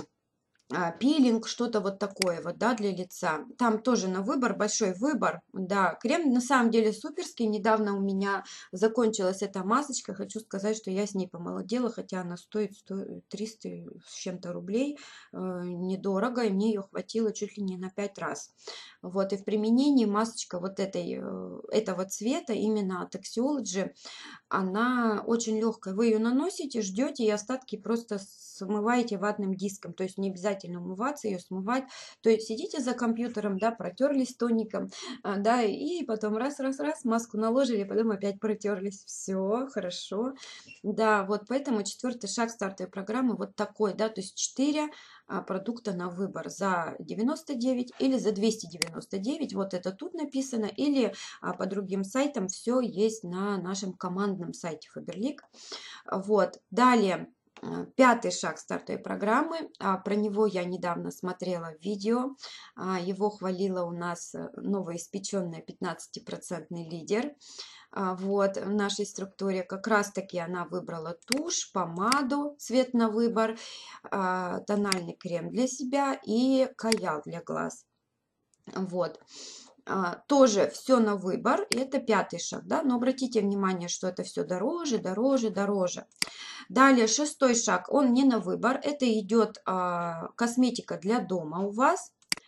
пилинг, что-то вот такое вот, да, для лица. Там тоже на выбор, большой выбор, да. Крем на самом деле суперский. Недавно у меня закончилась эта масочка. Хочу сказать, что я с ней помолодела, хотя она стоит 300 с чем-то рублей. Недорого, и мне ее хватило чуть ли не на 5 раз. Вот, и в применении масочка вот этого цвета, именно от Oxyology, она очень легкая. Вы ее наносите, ждете, и остатки просто смываете ватным диском. То есть не обязательно умываться, ее смывать. То есть сидите за компьютером, да, протерлись тоником, да, и потом раз, маску наложили, потом опять протерлись. Все, хорошо. Да, вот поэтому 4-й шаг стартовой программы вот такой, да, то есть 4 продукта на выбор за 99 или за 299. Вот это тут написано, или по другим сайтам все есть на нашем командном сайте Faberlic. Вот, далее. 5-й шаг стартовой программы, про него я недавно смотрела видео, его хвалила у нас новоиспеченная 15% лидер. Вот, в нашей структуре как раз таки она выбрала тушь, помаду, цвет на выбор, тональный крем для себя и каял для глаз. Вот. Тоже все на выбор, и это 5-й шаг, да, но обратите внимание, что это все дороже, дороже, дороже. Далее 6-й шаг, он не на выбор, это идет косметика для дома у вас.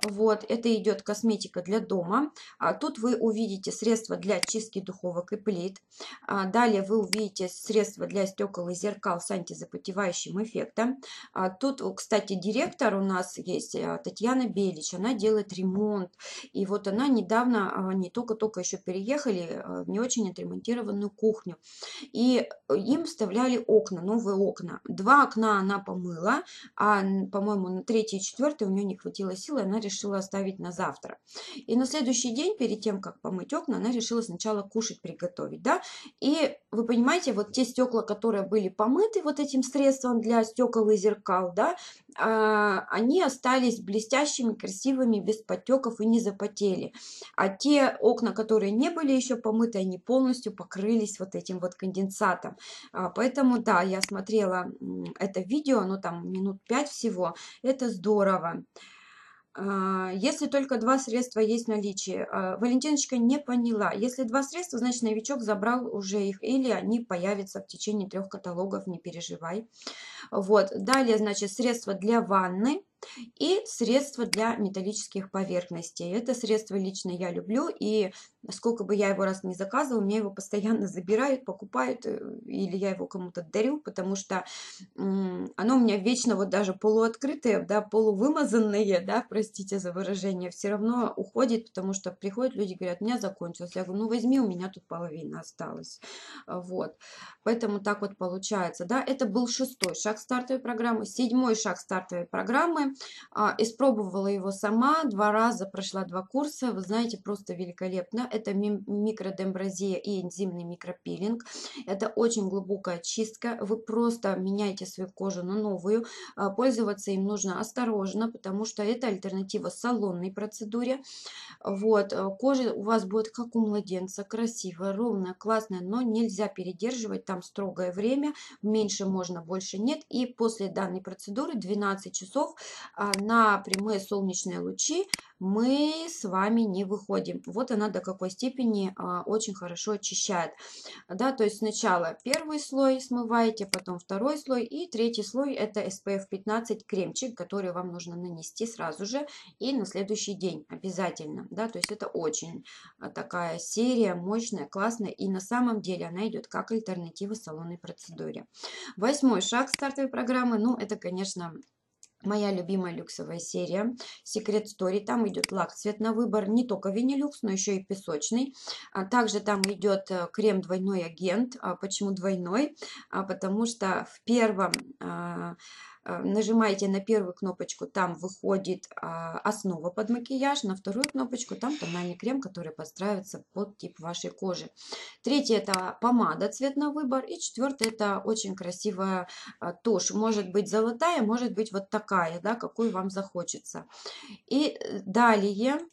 Вот, это идет косметика для дома. Тут вы увидите средства для чистки духовок и плит. Далее вы увидите средства для стекол и зеркал с антизапотевающим эффектом. Тут, кстати, директор у нас есть, Татьяна Белич. Она делает ремонт. И вот она недавно, они только-только еще переехали в не очень отремонтированную кухню. И им вставляли окна, новые окна. 2 окна она помыла, а, по-моему, на 3-й и 4-й у нее не хватило силы, она решила оставить на завтра. И на следующий день, перед тем, как помыть окна, она решила сначала кушать приготовить, да. И вы понимаете, вот те стекла, которые были помыты вот этим средством для стекол и зеркал, да, они остались блестящими, красивыми, без подтеков и не запотели. А те окна, которые не были еще помыты, они полностью покрылись вот этим вот конденсатом. Поэтому, да, я смотрела это видео, ну там минут 5 всего, это здорово. Если только 2 средства есть в наличии. Валентиночка не поняла. Если 2 средства, значит новичок забрал уже их, или они появятся в течение 3 каталогов, не переживай. Вот, далее, значит, средства для ванны и средства для металлических поверхностей. Это средство лично я люблю, и сколько бы я его раз не заказывала, мне его постоянно забирают, покупают, или я его кому-то дарю, потому что оно у меня вечно вот даже полуоткрытое, да, полувымазанное, да, простите за выражение, все равно уходит, потому что приходят люди, говорят, у меня закончилось. Я говорю, ну возьми, у меня тут половина осталась. Вот, поэтому так вот получается, да. Это был 6-й шаг стартовой программы. 7-й шаг стартовой программы. Испробовала его сама, 2 раза прошла 2 курса, вы знаете, просто великолепно. Это микродембразия и энзимный микропилинг. Это очень глубокая чистка, вы просто меняете свою кожу на новую. Пользоваться им нужно осторожно, потому что это альтернатива салонной процедуре. Вот, кожа у вас будет как у младенца, красивая, ровная, классная, но нельзя передерживать, там строгое время, меньше можно, больше нет. И после данной процедуры 12 часов на прямые солнечные лучи мы с вами не выходим. Вот она до какой степени очень хорошо очищает. Да, то есть сначала первый слой смываете, потом второй слой, и третий слой это SPF 15 кремчик, который вам нужно нанести сразу же и на следующий день обязательно. Да, то есть это очень такая серия мощная, классная, и на самом деле она идет как альтернатива салонной процедуре. 8-й шаг стартовой программы, ну это, конечно, моя любимая люксовая серия Secret Story. Там идет лак цвет на выбор, не только винилюкс, но еще и песочный. Также там идет крем двойной агент. Почему двойной? Потому что в первом нажимаете на первую кнопочку, там выходит основа под макияж, на вторую кнопочку там тональный крем, который подстраивается под тип вашей кожи. Третье это помада цвет на выбор, и четвертое это очень красивая тушь, может быть золотая, может быть вот такая, да, какую вам захочется. И далее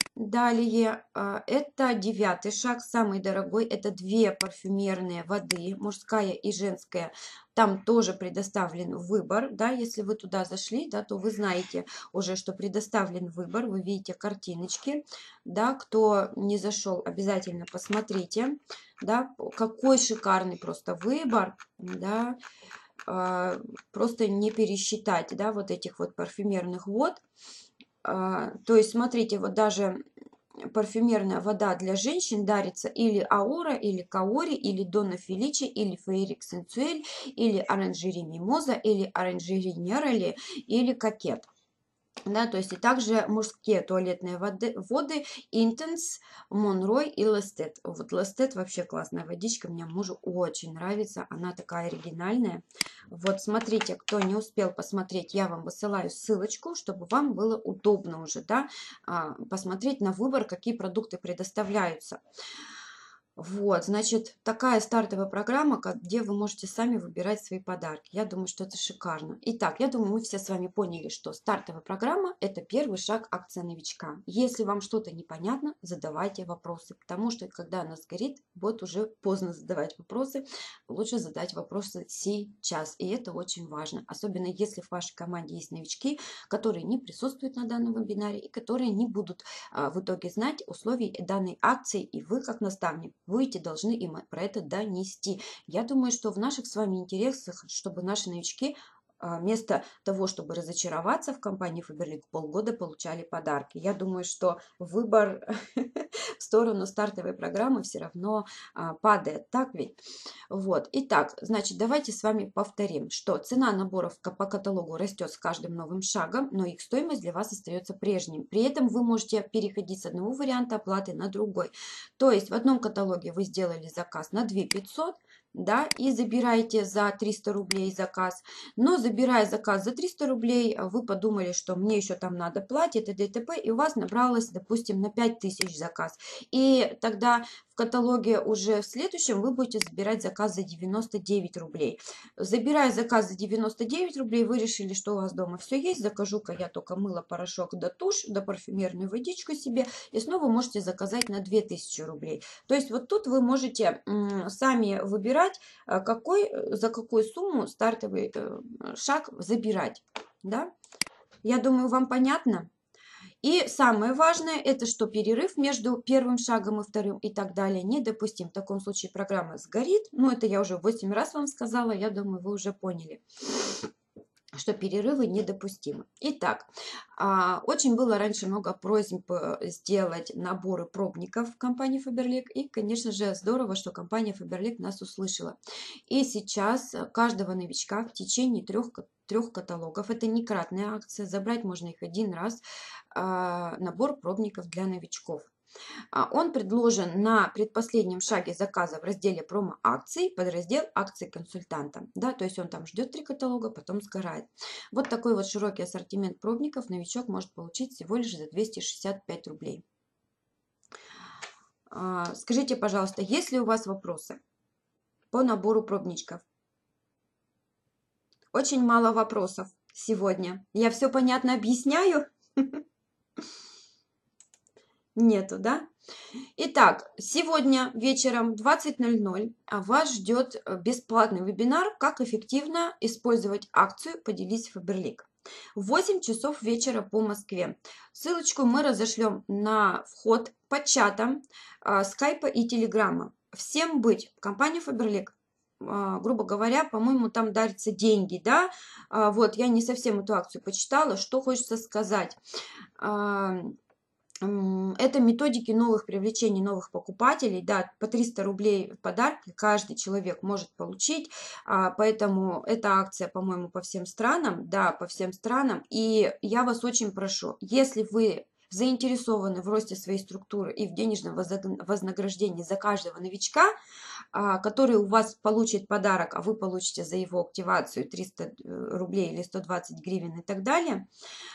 это 9-й шаг, самый дорогой, это 2 парфюмерные воды, мужская и женская. Там тоже предоставлен выбор, да, если вы туда зашли, да, то вы знаете уже, что предоставлен выбор, вы видите картиночки, да, кто не зашел, обязательно посмотрите, да, какой шикарный просто выбор, да, просто не пересчитать, да, вот этих вот парфюмерных вод. То есть, смотрите, вот даже парфюмерная вода для женщин дарится или Аура, или Каори, или Дона Феличи, или Фейрик Сенсуэль, или Оранжери Мимоза, или Оранжери Нерали, или Кокет. Да, то есть и также мужские туалетные воды Intense, Монрой и Лестет. Вот Лестет вообще классная водичка, мне мужу очень нравится, она такая оригинальная. Вот смотрите, кто не успел посмотреть, я вам высылаю ссылочку, чтобы вам было удобно уже, да, посмотреть на выбор, какие продукты предоставляются. Вот, значит, такая стартовая программа, где вы можете сами выбирать свои подарки. Я думаю, что это шикарно. Итак, я думаю, мы все с вами поняли, что стартовая программа – это первый шаг акции новичка. Если вам что-то непонятно, задавайте вопросы, потому что, когда она сгорит, будет уже поздно задавать вопросы. Лучше задать вопросы сейчас, и это очень важно. Особенно, если в вашей команде есть новички, которые не присутствуют на данном вебинаре и которые не будут в итоге знать условий данной акции, и вы, как наставник, будете должны им про это донести. Я думаю, что в наших с вами интересах, чтобы наши новички вместо того, чтобы разочароваться в компании Faberlic, полгода получали подарки. Я думаю, что выбор в сторону стартовой программы все равно падает. Так ведь? Вот. Итак, значит, давайте с вами повторим, что цена наборов по каталогу растет с каждым новым шагом, но их стоимость для вас остается прежней. При этом вы можете переходить с одного варианта оплаты на другой. То есть в одном каталоге вы сделали заказ на 2500, да, и забираете за 300 рублей заказ. Но забирая заказ за 300 рублей, вы подумали, что мне еще там надо платить, и т.д. и у вас набралось, допустим, на 5000 заказ. И тогда в каталоге уже в следующем вы будете забирать заказ за 99 рублей. Забирая заказ за 99 рублей, вы решили, что у вас дома все есть, закажу-ка я только мыло, порошок, да тушь, да парфюмерную водичку себе, и снова можете заказать на 2000 рублей. То есть вот тут вы можете сами выбирать, за какую сумму стартовый шаг забирать. Да? Я думаю, вам понятно. И самое важное, это что перерыв между первым шагом и вторым и так далее недопустим. В таком случае программа сгорит. Ну, это я уже 8 раз вам сказала, я думаю, вы уже поняли, что перерывы недопустимы. Итак, очень было раньше много просьб сделать наборы пробников в компании Faberlic. И, конечно же, здорово, что компания Faberlic нас услышала. И сейчас каждого новичка в течение трех каталогов, это не кратная акция, забрать можно их один раз, набор пробников для новичков. Он предложен на предпоследнем шаге заказа в разделе промо-акций, подраздел акции консультанта. Да, то есть он там ждет 3 каталога, потом сгорает. Вот такой вот широкий ассортимент пробников новичок может получить всего лишь за 265 рублей. Скажите, пожалуйста, есть ли у вас вопросы по набору пробничков? Очень мало вопросов сегодня. Я все понятно объясняю? Нету, да? Итак, сегодня вечером 20:00 вас ждет бесплатный вебинар «Как эффективно использовать акцию «Поделись Faberlic». В 8 часов вечера по Москве. Ссылочку мы разошлем на вход по чатам скайпа и телеграмма. Всем быть. Компания Faberlic, грубо говоря, по-моему, там дарятся деньги, да? Вот, я не совсем эту акцию почитала. Что хочется сказать? Это методики новых привлечений новых покупателей, да, по 300 рублей в подарок каждый человек может получить, поэтому эта акция, по-моему, по всем странам, да, по всем странам, и я вас очень прошу, если вы заинтересованы в росте своей структуры и в денежном вознаграждении за каждого новичка, который у вас получит подарок, а вы получите за его активацию 300 рублей или 120 гривен и так далее,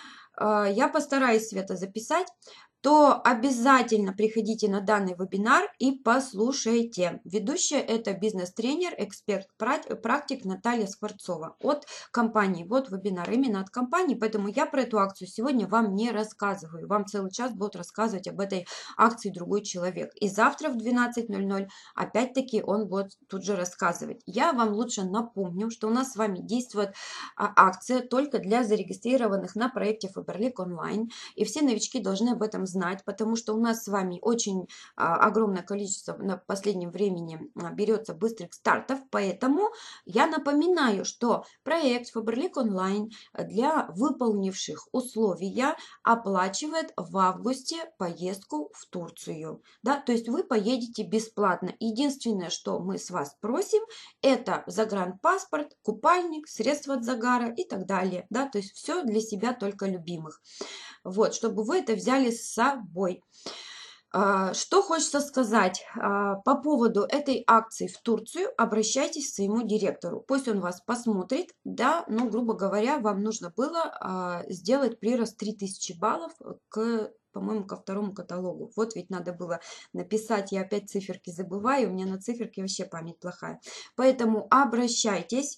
я постараюсь, Света, записать, то обязательно приходите на данный вебинар и послушайте. Ведущая это бизнес-тренер, эксперт, практик Наталья Скворцова от компании. Вот вебинар именно от компании, поэтому я про эту акцию сегодня вам не рассказываю. Вам целый час будут рассказывать об этой акции другой человек. И завтра в 12:00 опять-таки он будет тут же рассказывать. Я вам лучше напомню, что у нас с вами действует акция только для зарегистрированных на проекте Faberlic онлайн. И все новички должны об этом знать, потому что у нас с вами очень огромное количество на последнем времени берется быстрых стартов, поэтому я напоминаю, что проект Faberlic онлайн для выполнивших условия оплачивает в августе поездку в Турцию, да, то есть вы поедете бесплатно. Единственное, что мы с вас просим, это загранпаспорт, купальник, средства от загара и так далее, да, то есть все для себя только любимых. Вот, чтобы вы это взяли с собой. Что хочется сказать по поводу этой акции в Турцию, обращайтесь к своему директору, пусть он вас посмотрит, да, ну, грубо говоря, вам нужно было сделать прирост 3000 баллов по-моему, ко второму каталогу. Вот ведь надо было написать, я опять циферки забываю, у меня на циферки вообще память плохая. Поэтому обращайтесь.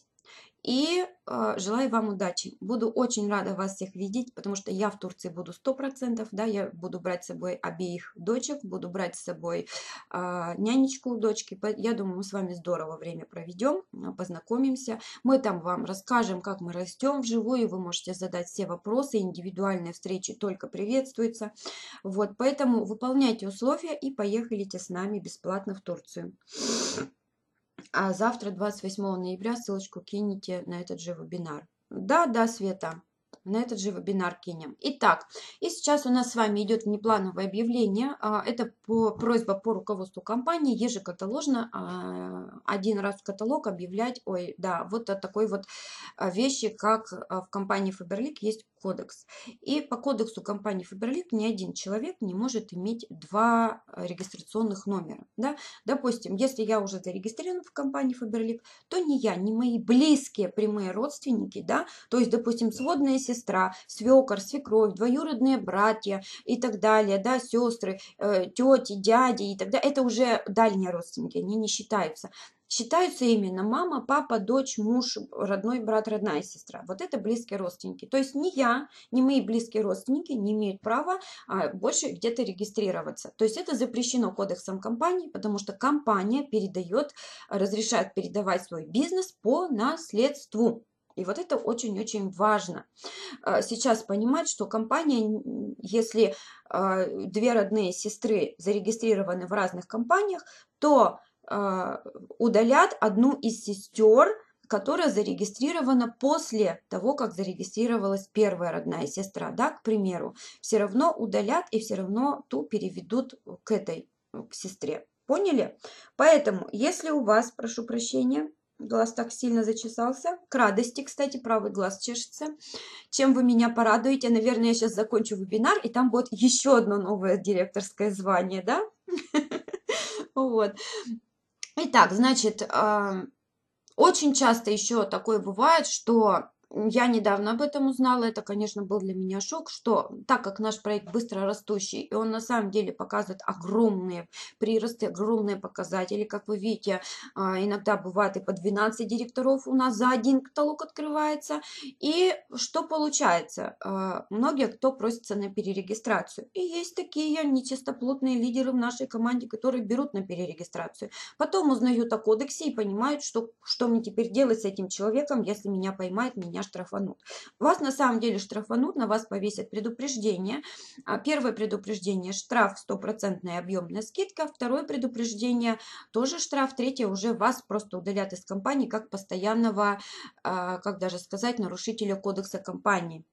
И желаю вам удачи. Буду очень рада вас всех видеть, потому что я в Турции буду 100%. Да, я буду брать с собой обеих дочек, буду брать с собой нянечку у дочки. Я думаю, мы с вами здорово время проведем, познакомимся. Мы там вам расскажем, как мы растем вживую. Вы можете задать все вопросы. Индивидуальные встречи только приветствуются. Вот, поэтому выполняйте условия и поехали с нами бесплатно в Турцию. А завтра, 28 ноября, ссылочку кинете на этот же вебинар. Да, да, Света, на этот же вебинар кинем. Итак, и сейчас у нас с вами идет внеплановое объявление. Это просьба по руководству компании ежекаталожно один раз в каталог объявлять, ой, да, вот о такой вот вещи, как в компании Faberlic есть кодекс. И по кодексу компании Faberlic ни один человек не может иметь два регистрационных номера. Да? Допустим, если я уже зарегистрирован в компании Faberlic, то ни я, ни мои близкие прямые родственники, да, то есть, допустим, сводная сестра, свекор, свекровь, двоюродные братья и так далее, да, сестры, тети, дяди и так далее, это уже дальние родственники, они не считаются. Считаются именно мама, папа, дочь, муж, родной брат, родная сестра. Вот это близкие родственники. То есть ни я, ни мои близкие родственники не имеют права больше где-то регистрироваться. То есть это запрещено кодексом компании, потому что компания передает, разрешает передавать свой бизнес по наследству. И вот это очень-очень важно. Сейчас понимать, что компания, если две родные сестры зарегистрированы в разных компаниях, то удалят одну из сестер, которая зарегистрирована после того, как зарегистрировалась первая родная сестра, да, к примеру, все равно удалят и все равно ту переведут к этой, к сестре. Поняли? Поэтому, если у вас, прошу прощения, глаз так сильно зачесался, к радости, кстати, правый глаз чешется, чем вы меня порадуете, наверное, я сейчас закончу вебинар, и там будет еще одно новое директорское звание, да? Вот. Итак, значит, очень часто еще такое бывает, что я недавно об этом узнала, это, конечно, был для меня шок, что так как наш проект быстро растущий, и он на самом деле показывает огромные приросты, огромные показатели, как вы видите, иногда бывает и по 12 директоров у нас за один каталог открывается, и что получается? Многие, кто просится на перерегистрацию, и есть такие нечистоплотные лидеры в нашей команде, которые берут на перерегистрацию, потом узнают о кодексе и понимают, что мне теперь делать с этим человеком, если меня поймают, меня штрафанут. Вас на самом деле штрафанут, на вас повесят предупреждение. Первое предупреждение – штраф, стопроцентная объемная скидка. Второе предупреждение – тоже штраф. Третье – уже вас просто удалят из компании как постоянного, как даже сказать, нарушителя кодекса компании.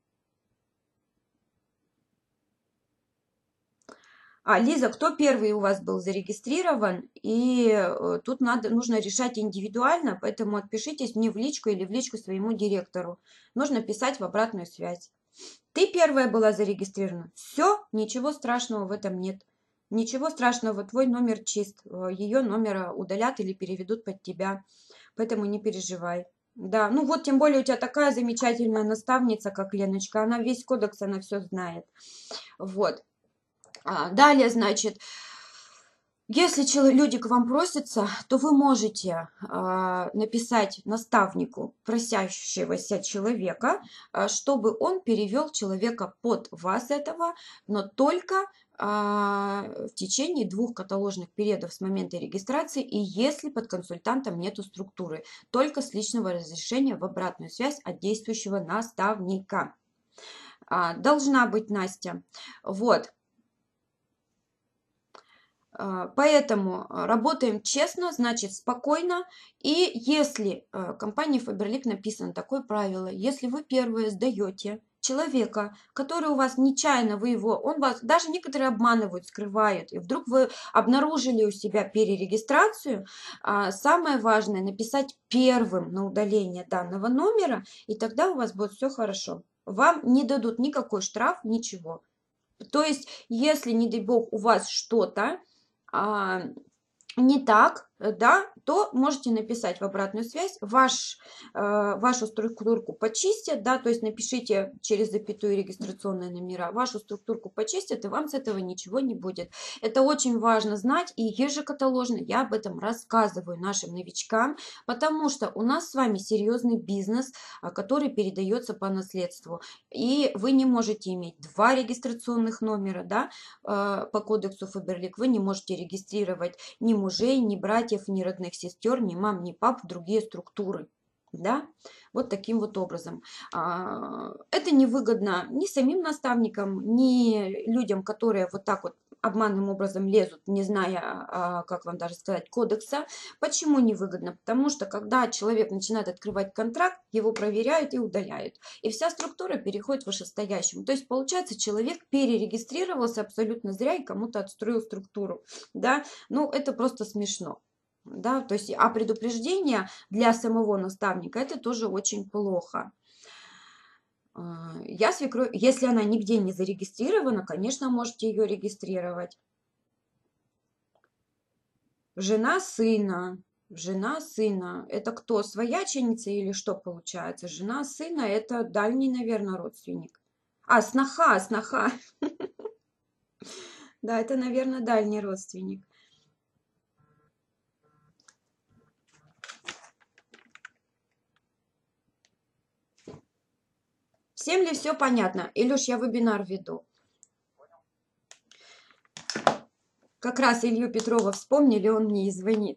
Лиза, кто первый у вас был зарегистрирован? И тут нужно решать индивидуально, поэтому отпишитесь мне в личку или в личку своему директору. Нужно писать в обратную связь. Ты первая была зарегистрирована. Все, ничего страшного в этом нет. Ничего страшного, твой номер чист. Ее номер удалят или переведут под тебя. Поэтому не переживай. Да, ну вот тем более у тебя такая замечательная наставница, как Леночка. Она весь кодекс, она все знает. Вот. Далее, значит, если люди к вам просятся, то вы можете написать наставнику просящегося человека, чтобы он перевел человека под вас этого, но только в течение 2 каталожных периодов с момента регистрации и если под консультантом нету структуры, только с личного разрешения в обратную связь от действующего наставника. Должна быть, Настя. Вот. Поэтому работаем честно, значит спокойно. И если компании Faberlic написано такое правило, если вы первые сдаете человека, который у вас нечаянно, он вас, даже некоторые обманывают, скрывают, и вдруг вы обнаружили у себя перерегистрацию, самое важное написать первым на удаление данного номера, и тогда у вас будет все хорошо. Вам не дадут никакой штраф, ничего. То есть, если, не дай бог, у вас что-то не так, да, то можете написать в обратную связь, вашу структурку почистят, да, то есть напишите через запятую регистрационные номера, вашу структурку почистят, и вам с этого ничего не будет. Это очень важно знать, и ежекаталожно я об этом рассказываю нашим новичкам, потому что у нас с вами серьезный бизнес, который передается по наследству, и вы не можете иметь 2 регистрационных номера, да, по кодексу Faberlic, вы не можете регистрировать ни мужей, ни братьев, ни родных сестер, ни мам, ни пап в другие структуры. Да, вот таким вот образом. Это невыгодно ни самим наставникам, ни людям, которые вот так вот обманным образом лезут, не зная, как вам даже сказать, кодекса. Почему невыгодно? Потому что когда человек начинает открывать контракт, его проверяют и удаляют. И вся структура переходит к вышестоящему. То есть, получается, человек перерегистрировался абсолютно зря и кому-то отстроил структуру. Да? Ну, это просто смешно. Да? То есть, а предупреждение для самого наставника это тоже очень плохо. Я свекровь, если она нигде не зарегистрирована, конечно, можете ее регистрировать. Жена сына. Жена сына. Это кто? Свояченица или что получается? Жена сына это дальний, наверное, родственник. А, сноха, сноха. Да, это, наверное, дальний родственник. Всем ли все понятно? Илюш, я вебинар веду. Как раз Илью Петрова вспомнили, он мне и звонит.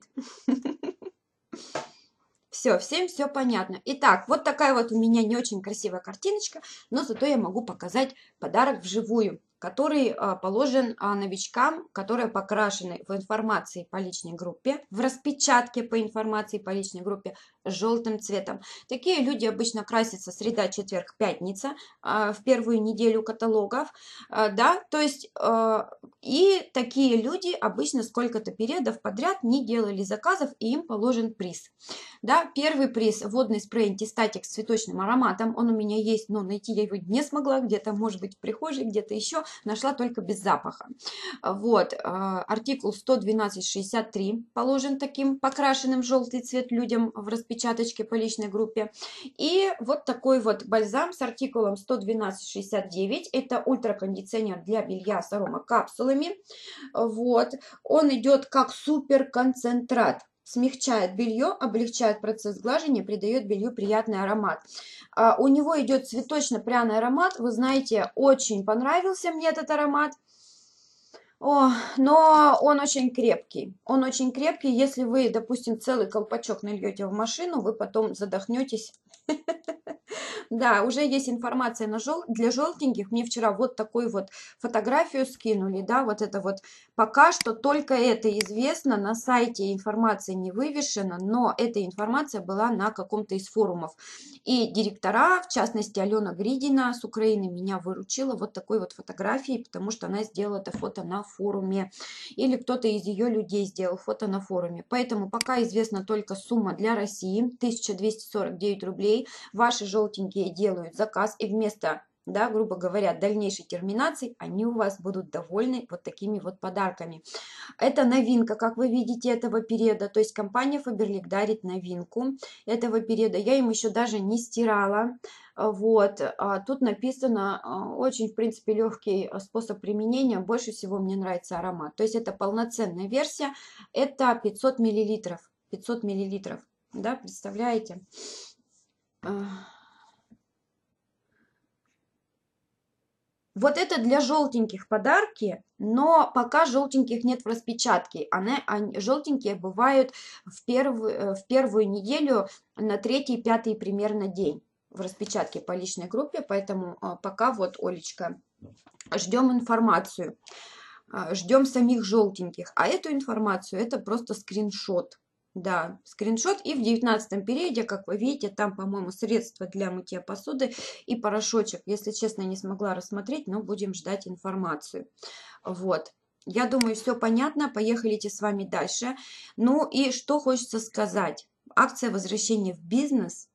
Все, всем все понятно. Итак, вот такая вот у меня не очень красивая картиночка, но зато я могу показать подарок вживую, который положен новичкам, которые покрашены в информации по личной группе, в распечатке по информации по личной группе желтым цветом. Такие люди обычно красятся среда, четверг, пятница в первую неделю каталогов, да, то есть и такие люди обычно сколько-то периодов подряд не делали заказов, и им положен приз. Да, первый приз водный спрей антистатик с цветочным ароматом. Он у меня есть, но найти я его не смогла. Где-то, может быть, в прихожей, где-то еще. Нашла только без запаха. Вот, артикул 112,63 положен таким покрашенным в желтый цвет людям в распечаточке по личной группе. И вот такой вот бальзам с артикулом 112,69. Это ультракондиционер для белья с аромакапсулами. Вот, он идет как суперконцентрат. Смягчает белье, облегчает процесс глажения, придает белью приятный аромат. У него идет цветочно-пряный аромат. Вы знаете, очень понравился мне этот аромат. Но он очень крепкий. Он очень крепкий. Если вы, допустим, целый колпачок нальете в машину, вы потом задохнетесь. Да, уже есть информация для желтеньких. Мне вчера вот такую вот фотографию скинули, да, вот это вот. Пока что только это известно, на сайте информация не вывешена, но эта информация была на каком-то из форумов. И директора, в частности Алена Гридина с Украины, меня выручила вот такой вот фотографией, потому что она сделала это фото на форуме. Или кто-то из ее людей сделал фото на форуме. Поэтому пока известна только сумма для России, 1249 рублей. Ваши желтенькие делают заказ, и вместо, да, грубо говоря, дальнейшей терминации, они у вас будут довольны вот такими вот подарками. Это новинка, как вы видите, этого периода, то есть компания Faberlic дарит новинку этого периода. Я им еще даже не стирала. Вот, тут написано очень, в принципе, легкий способ применения. Больше всего мне нравится аромат. То есть это полноценная версия, это 500 миллилитров. 500 миллилитров, да, представляете? Вот это для желтеньких подарки, но пока желтеньких нет в распечатке. Желтенькие бывают в первую неделю на 3-5 примерно день в распечатке по личной группе. Поэтому пока вот, Олечка, ждем информацию, ждем самих желтеньких. А эту информацию это просто скриншот. Да, скриншот. И в 19 периоде, как вы видите, там, по-моему, средства для мытья посуды и порошочек. Если честно, не смогла рассмотреть, но будем ждать информацию. Вот. Я думаю, все понятно. Поехали с вами дальше. Ну и что хочется сказать. Акция возвращения в бизнес.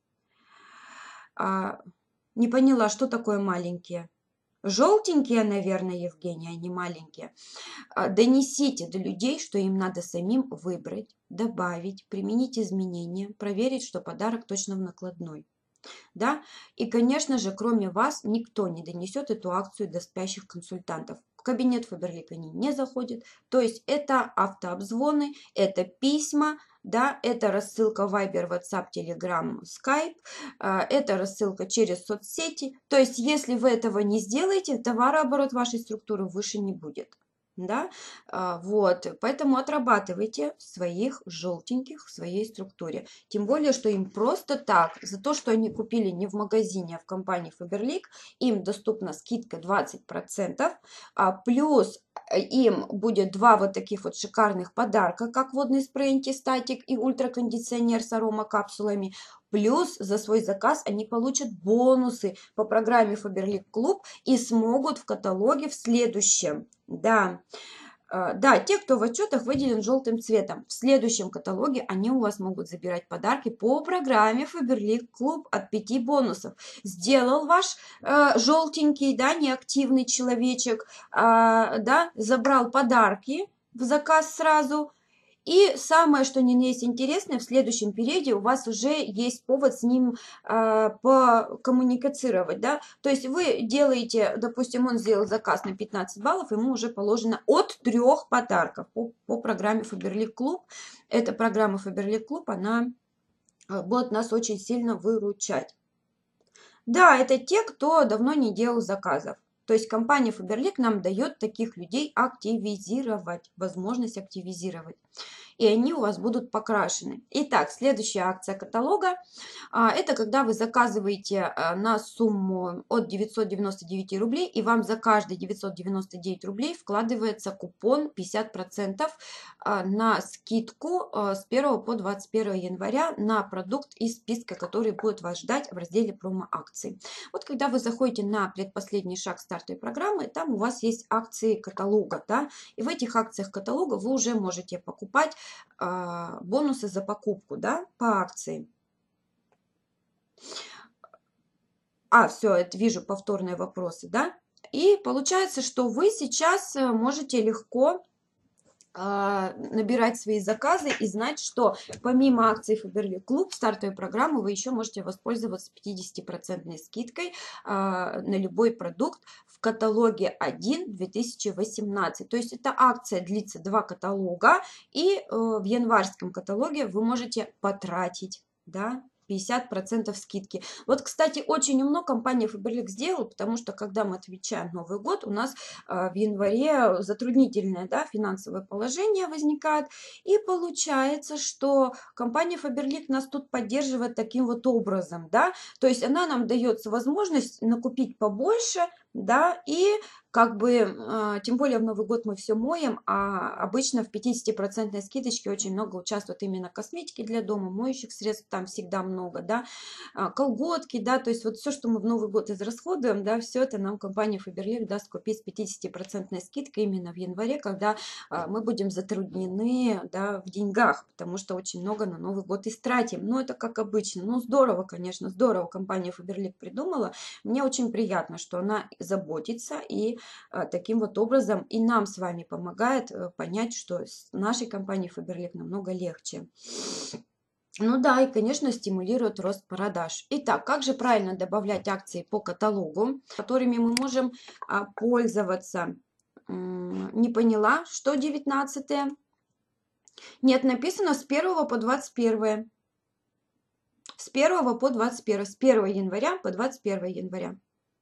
Не поняла, что такое маленькие. Желтенькие, наверное, Евгения, а не маленькие. Донесите до людей, что им надо самим выбрать, добавить, применить изменения, проверить, что подарок точно в накладной. Да? И, конечно же, кроме вас, никто не донесет эту акцию до спящих консультантов. В кабинет Faberlic они не заходят. То есть это автообзвоны, это письма, да, это рассылка Viber, WhatsApp, Telegram, Skype, это рассылка через соцсети. То есть если вы этого не сделаете, товарооборот вашей структуры выше не будет. Да, вот, поэтому отрабатывайте своих желтеньких в своей структуре. Тем более, что им просто так, за то, что они купили не в магазине, а в компании Faberlic, им доступна скидка 20%, плюс им будет 2 вот таких вот шикарных подарка, как водный спрей антистатик и ультракондиционер с аромакапсулами. Плюс за свой заказ они получат бонусы по программе Faberlic Club и смогут в каталоге в следующем, да, да, те, кто в отчетах выделен желтым цветом, в следующем каталоге они у вас могут забирать подарки по программе Faberlic Club от 5 бонусов. Сделал ваш желтенький, да, неактивный человечек, да, забрал подарки в заказ сразу. И самое, что не есть интересное, в следующем периоде у вас уже есть повод с ним покоммуницировать, да, то есть вы делаете, допустим, он сделал заказ на 15 баллов, ему уже положено от 3 подарков по программе Faberlic Club. Эта программа Faberlic Club, она будет нас очень сильно выручать. Да, это те, кто давно не делал заказов. То есть компания Faberlic нам дает таких людей активизировать, возможность активизировать. И они у вас будут покрашены. Итак, следующая акция каталога. Это когда вы заказываете на сумму от 999 рублей, и вам за каждые 999 рублей вкладывается купон 50% на скидку с 1 по 21 января на продукт из списка, который будет вас ждать в разделе промо-акций. Вот когда вы заходите на предпоследний шаг стартовой программы, там у вас есть акции каталога, да, и в этих акциях каталога вы уже можете покупать бонусы за покупку, да, по акции. Все, это вижу повторные вопросы, да. И получается, что вы сейчас можете легко набирать свои заказы и знать, что помимо акций Faberlic Club, стартовой программы, вы еще можете воспользоваться 50% скидкой на любой продукт в каталоге 1 2018. То есть эта акция длится 2 каталога, и в январском каталоге вы можете потратить, да, 50% скидки. Вот, кстати, очень умно компания Faberlic сделала, потому что, когда мы отмечаем Новый год, у нас в январе затруднительное, да, финансовое положение возникает. И получается, что компания Faberlic нас тут поддерживает таким вот образом, да. То есть она нам дает возможность накупить побольше, да, и как бы, тем более в Новый год мы все моем, а обычно в 50% скидочке очень много участвует именно косметики для дома, моющих средств там всегда много, да, колготки, да, то есть вот все, что мы в Новый год израсходуем, да, все это нам компания Faberlic даст купить с 50% скидкой именно в январе, когда мы будем затруднены, да, в деньгах, потому что очень много на Новый год истратим. Ну, это как обычно. Ну, здорово, конечно, здорово компания Faberlic придумала. Мне очень приятно, что она заботится и таким вот образом и нам с вами помогает понять, что с нашей компанией Faberlic намного легче. Ну да, и, конечно, стимулирует рост продаж. Итак, как же правильно добавлять акции по каталогу, которыми мы можем пользоваться? Не поняла, что 19-е? Нет, написано с 1 по 21. С 1 по 21. С 1 января по 21 января.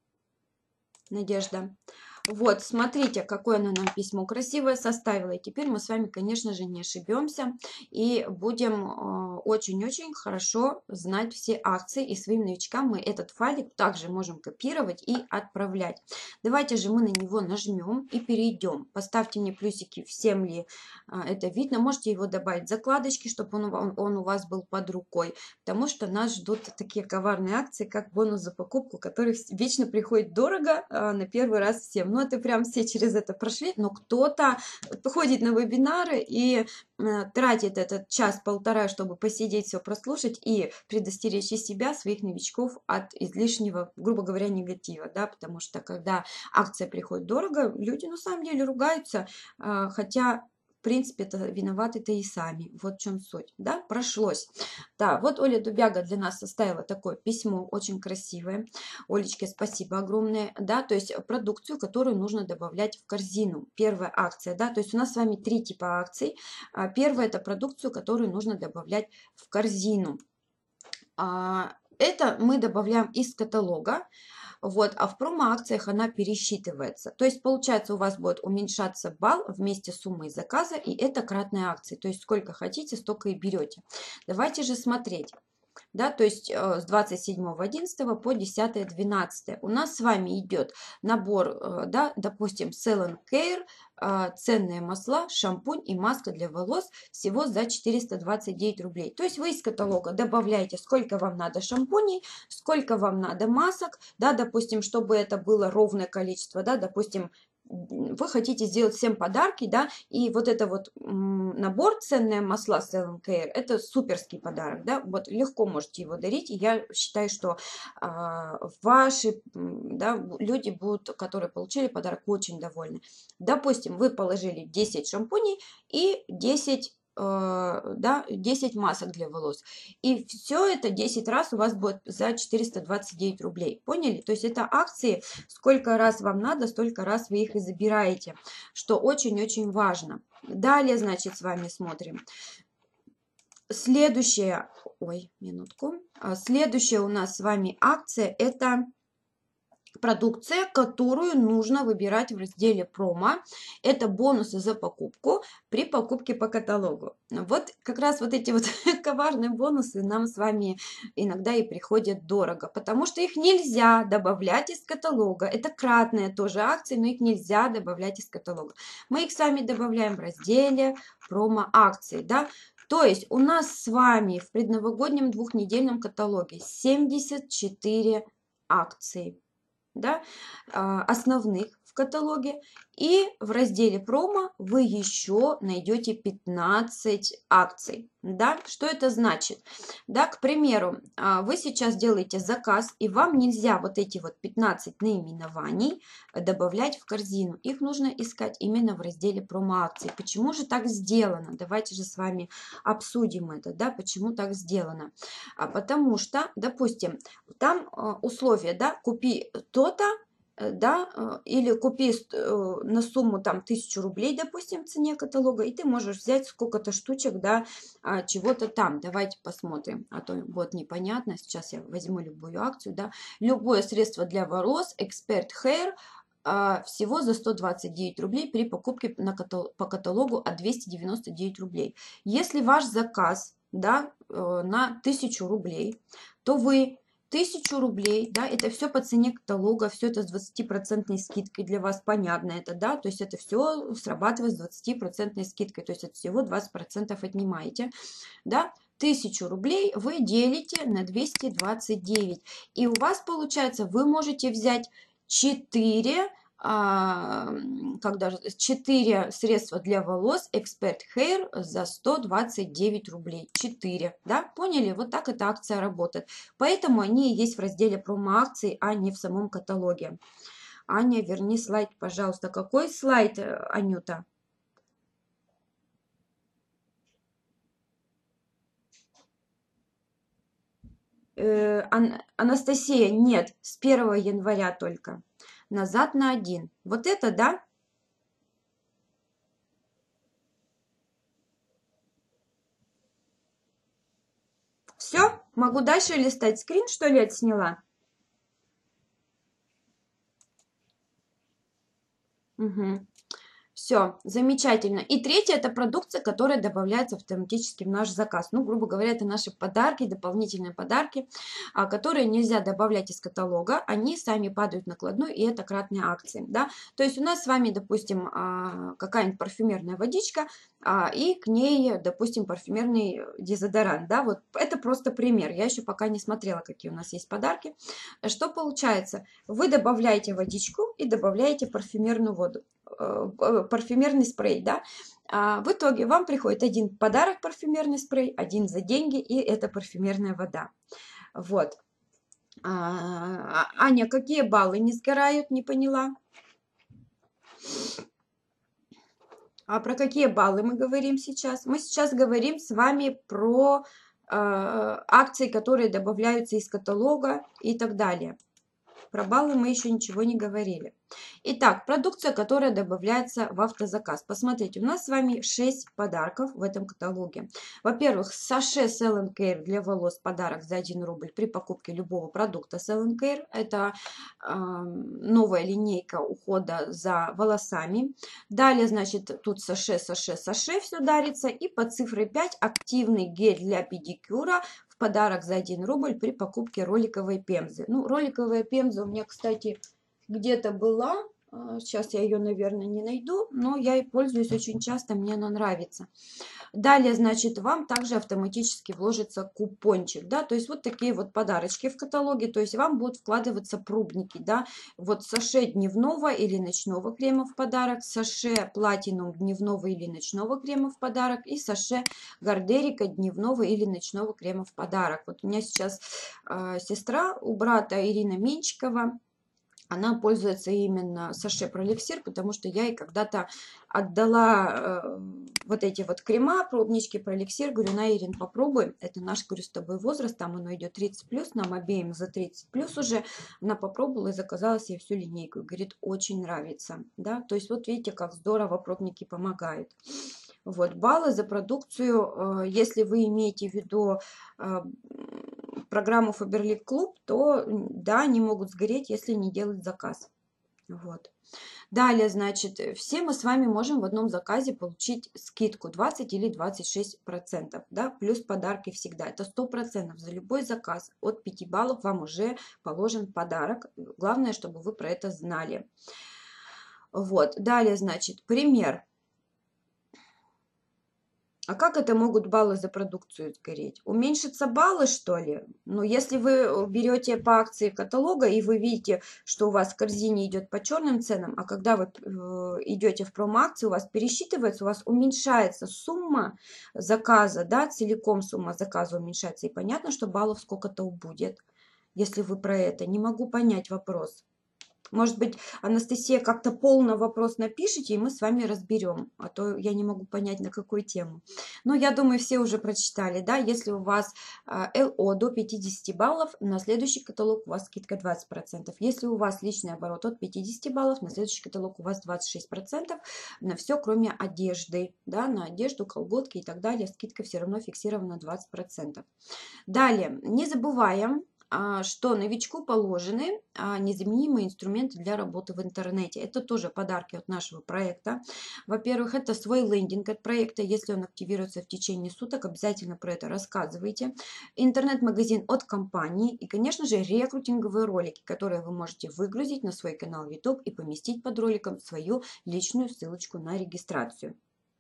Надежда. Вот, смотрите, какое она нам письмо красивое составила. И теперь мы с вами, конечно же, не ошибемся и будем очень-очень хорошо знать все акции. И своим новичкам мы этот файлик также можем копировать и отправлять. Давайте же мы на него нажмем и перейдем. Поставьте мне плюсики, всем ли это видно. Можете его добавить в закладочки, чтобы он у вас был под рукой. Потому что нас ждут такие коварные акции, как бонус за покупку, который вечно приходит дорого на первый раз всем. Ну, это прям все через это прошли, но кто-то ходит на вебинары и тратит этот час-полтора, чтобы посидеть, все прослушать и предостеречь и себя, своих новичков от излишнего, грубо говоря, негатива, да, потому что когда акция приходит дорого, люди на самом деле ругаются, хотя в принципе, это виноваты-то и сами. Вот в чем суть, да, прошлось. Да, вот Оля Дубяга для нас составила такое письмо, очень красивое. Олечке спасибо огромное, да, то есть продукцию, которую нужно добавлять в корзину. Первая акция, да, то есть у нас с вами 3 типа акций. Первая — это продукцию, которую нужно добавлять в корзину. Это мы добавляем из каталога. Вот, а в промо-акциях она пересчитывается. То есть, получается, у вас будет уменьшаться балл вместе с суммой заказа, и это кратная акция. То есть, сколько хотите, столько и берете. Давайте же смотреть. да, то есть с 27.11 по 10.12 у нас с вами идет набор, да, допустим, Sell Care, ценные масла, шампунь и маска для волос всего за 429 рублей. То есть вы из каталога добавляете, сколько вам надо шампуней, сколько вам надо масок, да, допустим, чтобы это было ровное количество, да, допустим, вы хотите сделать всем подарки, да, и вот это вот набор ценные масла Sell Care, это суперский подарок, да, вот легко можете его дарить, и я считаю, что ваши, да, люди будут, которые получили подарок, очень довольны. Допустим, вы положили 10 шампуней и 10 да, 10 масок для волос. И все это 10 раз у вас будет за 429 рублей. Поняли? То есть это акции, сколько раз вам надо, столько раз вы их и забираете, что очень-очень важно. Далее, значит, с вами смотрим. Следующая, ой, минутку. Следующая у нас с вами акция – это продукция, которую нужно выбирать в разделе промо. Это бонусы за покупку при покупке по каталогу. Вот как раз вот эти вот коварные бонусы нам с вами иногда и приходят дорого, потому что их нельзя добавлять из каталога. Это кратные тоже акции, но их нельзя добавлять из каталога. Мы их с вами добавляем в разделе промо акции, да. То есть у нас с вами в предновогоднем двухнедельном каталоге 74 акции, да, основных в каталоге, и в разделе промо вы еще найдете 15 акций, да. Что это значит? Да, к примеру, вы сейчас делаете заказ, и вам нельзя вот эти вот 15 наименований добавлять в корзину, их нужно искать именно в разделе промо акций. Почему же так сделано? Давайте же с вами обсудим это, да, почему так сделано. Потому что, допустим, там условия, да, купи то-то, да, или купи на сумму там 1000 рублей, допустим, в цене каталога, и ты можешь взять сколько-то штучек, да, чего-то там. Давайте посмотрим, а то будет непонятно. Сейчас я возьму любую акцию, да, любое средство для волос, Expert Hair, всего за 129 рублей при покупке по каталогу от 299 рублей. Если ваш заказ, да, на 1000 рублей, то вы 1000 рублей, да, это все по цене каталога, все это с 20% скидкой, для вас понятно это, да, то есть это все срабатывает с 20% скидкой, то есть от всего 20% отнимаете, да. 1000 рублей вы делите на 229, и у вас получается, вы можете взять 4 средства для волос Expert Hair за 129 рублей. 4, да, поняли? Вот так эта акция работает. Поэтому они есть в разделе промо-акций, а не в самом каталоге. Аня, верни слайд, пожалуйста. Какой слайд, Анюта? Анастасия, нет, с 1 января только. Назад на 1. Вот это, да? Все? Могу дальше листать? Скрин, что ли, отсняла? Угу. Все, замечательно. И третье, это продукция, которая добавляется автоматически в наш заказ. Ну, грубо говоря, это наши подарки, дополнительные подарки, которые нельзя добавлять из каталога. Они сами падают в накладной, и это кратные акции, да. То есть у нас с вами, допустим, какая-нибудь парфюмерная водичка, и к ней, допустим, парфюмерный дезодорант, да. Вот это просто пример. Я еще пока не смотрела, какие у нас есть подарки. Что получается? Вы добавляете водичку и добавляете парфюмерную воду, парфюмерный спрей, да, в итоге вам приходит один подарок парфюмерный спрей, один за деньги, и это парфюмерная вода. Вот. Аня, какие баллы не сгорают, не поняла? А про какие баллы мы говорим сейчас? Мы сейчас говорим с вами про акции, которые добавляются из каталога и так далее. Про баллы мы еще ничего не говорили. Итак, продукция, которая добавляется в автозаказ. Посмотрите, у нас с вами 6 подарков в этом каталоге. Во-первых, саше Sell Care для волос, подарок за 1 рубль при покупке любого продукта Sell Care. Это новая линейка ухода за волосами. Далее, значит, тут саше все дарится. И по цифре 5 активный гель для педикюра в в подарок за 1 рубль при покупке роликовой пемзы. Ну, роликовая пемза у меня, кстати, где-то была. Сейчас я ее, наверное, не найду, но я и пользуюсь очень часто, мне она нравится. Далее, значит, вам также автоматически вложится купончик, да, то есть вот такие вот подарочки в каталоге, то есть вам будут вкладываться пробники, да, вот саше дневного или ночного крема в подарок, саше платинум дневного или ночного крема в подарок и саше гардерика дневного или ночного крема в подарок. Вот у меня сейчас сестра у брата Ирина Менчикова, она пользуется именно саше проликсир, потому что я ей когда-то отдала вот эти вот крема, пробнички проликсир, говорю, на, Ирин, попробуй, это наш, говорю, с тобой возраст, там оно идет 30+, нам обеим за 30+ уже, она попробовала и заказала себе всю линейку, говорит, очень нравится, да, то есть вот видите, как здорово пробники помогают. Вот, баллы за продукцию, если вы имеете в виду программу Faberlic Club, то да, они могут сгореть, если не делать заказ. Вот. Далее, значит, все мы с вами можем в одном заказе получить скидку 20 или 26%, да, плюс подарки всегда. Это 100% за любой заказ от 5 баллов вам уже положен подарок. Главное, чтобы вы про это знали. Вот. Далее, значит, пример. А как это могут баллы за продукцию сгореть? Уменьшатся баллы, что ли? Ну, если вы берете по акции каталога, и вы видите, что у вас в корзине идет по черным ценам, а когда вы идете в промо-акцию, у вас пересчитывается, у вас уменьшается сумма заказа, да, целиком сумма заказа уменьшается, и понятно, что баллов сколько-то убудет, если вы про это. Не могу понять вопрос. Может быть, Анастасия, как-то полно вопрос напишите, и мы с вами разберем, а то я не могу понять, на какую тему. Но я думаю, все уже прочитали, да, если у вас ЛО до 50 баллов, на следующий каталог у вас скидка 20%. Если у вас личный оборот от 50 баллов, на следующий каталог у вас 26%, на все, кроме одежды, да, на одежду, колготки и так далее, скидка все равно фиксирована 20%. Далее, не забываем, что новичку положены незаменимые инструменты для работы в интернете. Это тоже подарки от нашего проекта. Во-первых, это свой лендинг от проекта. Если он активируется в течение суток, обязательно про это рассказывайте. Интернет-магазин от компании и, конечно же, рекрутинговые ролики, которые вы можете выгрузить на свой канал YouTube и поместить под роликом свою личную ссылочку на регистрацию.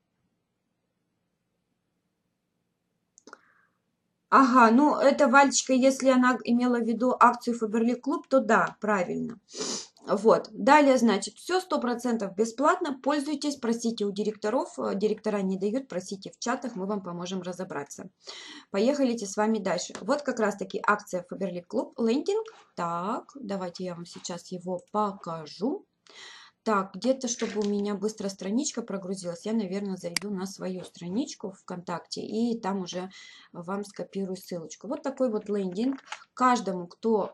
Ага, ну это Валечка, если она имела в виду акцию Faberlic Club, то да, правильно. Вот, далее, значит, все 100% бесплатно, пользуйтесь, просите у директоров, директора не дают, просите в чатах, мы вам поможем разобраться. Поехали с вами дальше. Вот как раз-таки акция Faberlic Club, лендинг. Так, давайте я вам сейчас его покажу. Так, где-то, чтобы у меня быстро страничка прогрузилась, я, наверное, зайду на свою страничку ВКонтакте и там уже вам скопирую ссылочку. Вот такой вот лендинг. Каждому, кто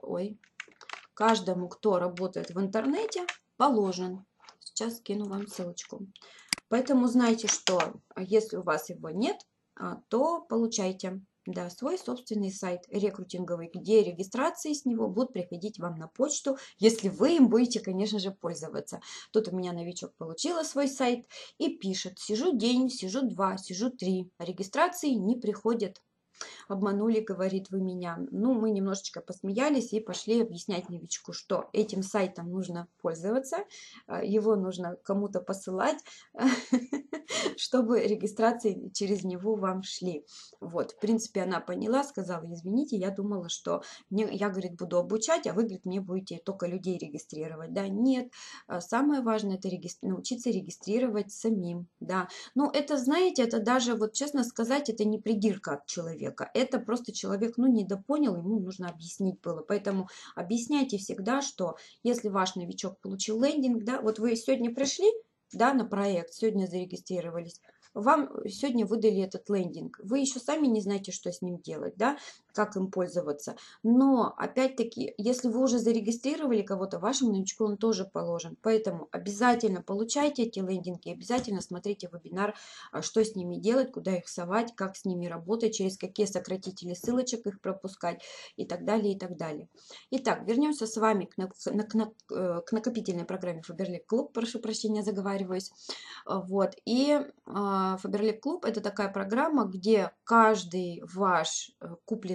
работает в интернете, положен. Сейчас скину вам ссылочку. Поэтому знайте, что если у вас его нет, то получайте. Да, свой собственный сайт рекрутинговый, где регистрации с него будут приходить вам на почту, если вы им будете, конечно же, пользоваться. Тут у меня новичок получила свой сайт и пишет: сижу день, сижу 2, сижу 3, а регистрации не приходят. Обманули, говорит, вы меня. Ну, мы немножечко посмеялись и пошли объяснять новичку, что этим сайтом нужно пользоваться, его нужно кому-то посылать, чтобы регистрации через него вам шли. Вот, в принципе, она поняла, сказала: извините, я думала, что я, говорит, буду обучать, а вы, говорит, мне будете только людей регистрировать. Да, нет, самое важное — это научиться регистрировать самим, да. Ну, это, знаете, это даже, вот честно сказать, это не придирка от человека, это просто человек, ну, недопонял, ему нужно объяснить было. Поэтому объясняйте всегда, что если ваш новичок получил лендинг, да, вот вы сегодня пришли, да, на проект, сегодня зарегистрировались, вам сегодня выдали этот лендинг. Вы еще сами не знаете, что с ним делать, да, как им пользоваться. Но, опять-таки, если вы уже зарегистрировали кого-то, вашему новичку он тоже положен. Поэтому обязательно получайте эти лендинги, обязательно смотрите вебинар, что с ними делать, куда их совать, как с ними работать, через какие сократители ссылочек их пропускать и так далее, и так далее. Итак, вернемся с вами к накопительной программе Faberlic Club. Прошу прощения, заговариваюсь. Вот. И Faberlic Club — это такая программа, где каждый ваш купленный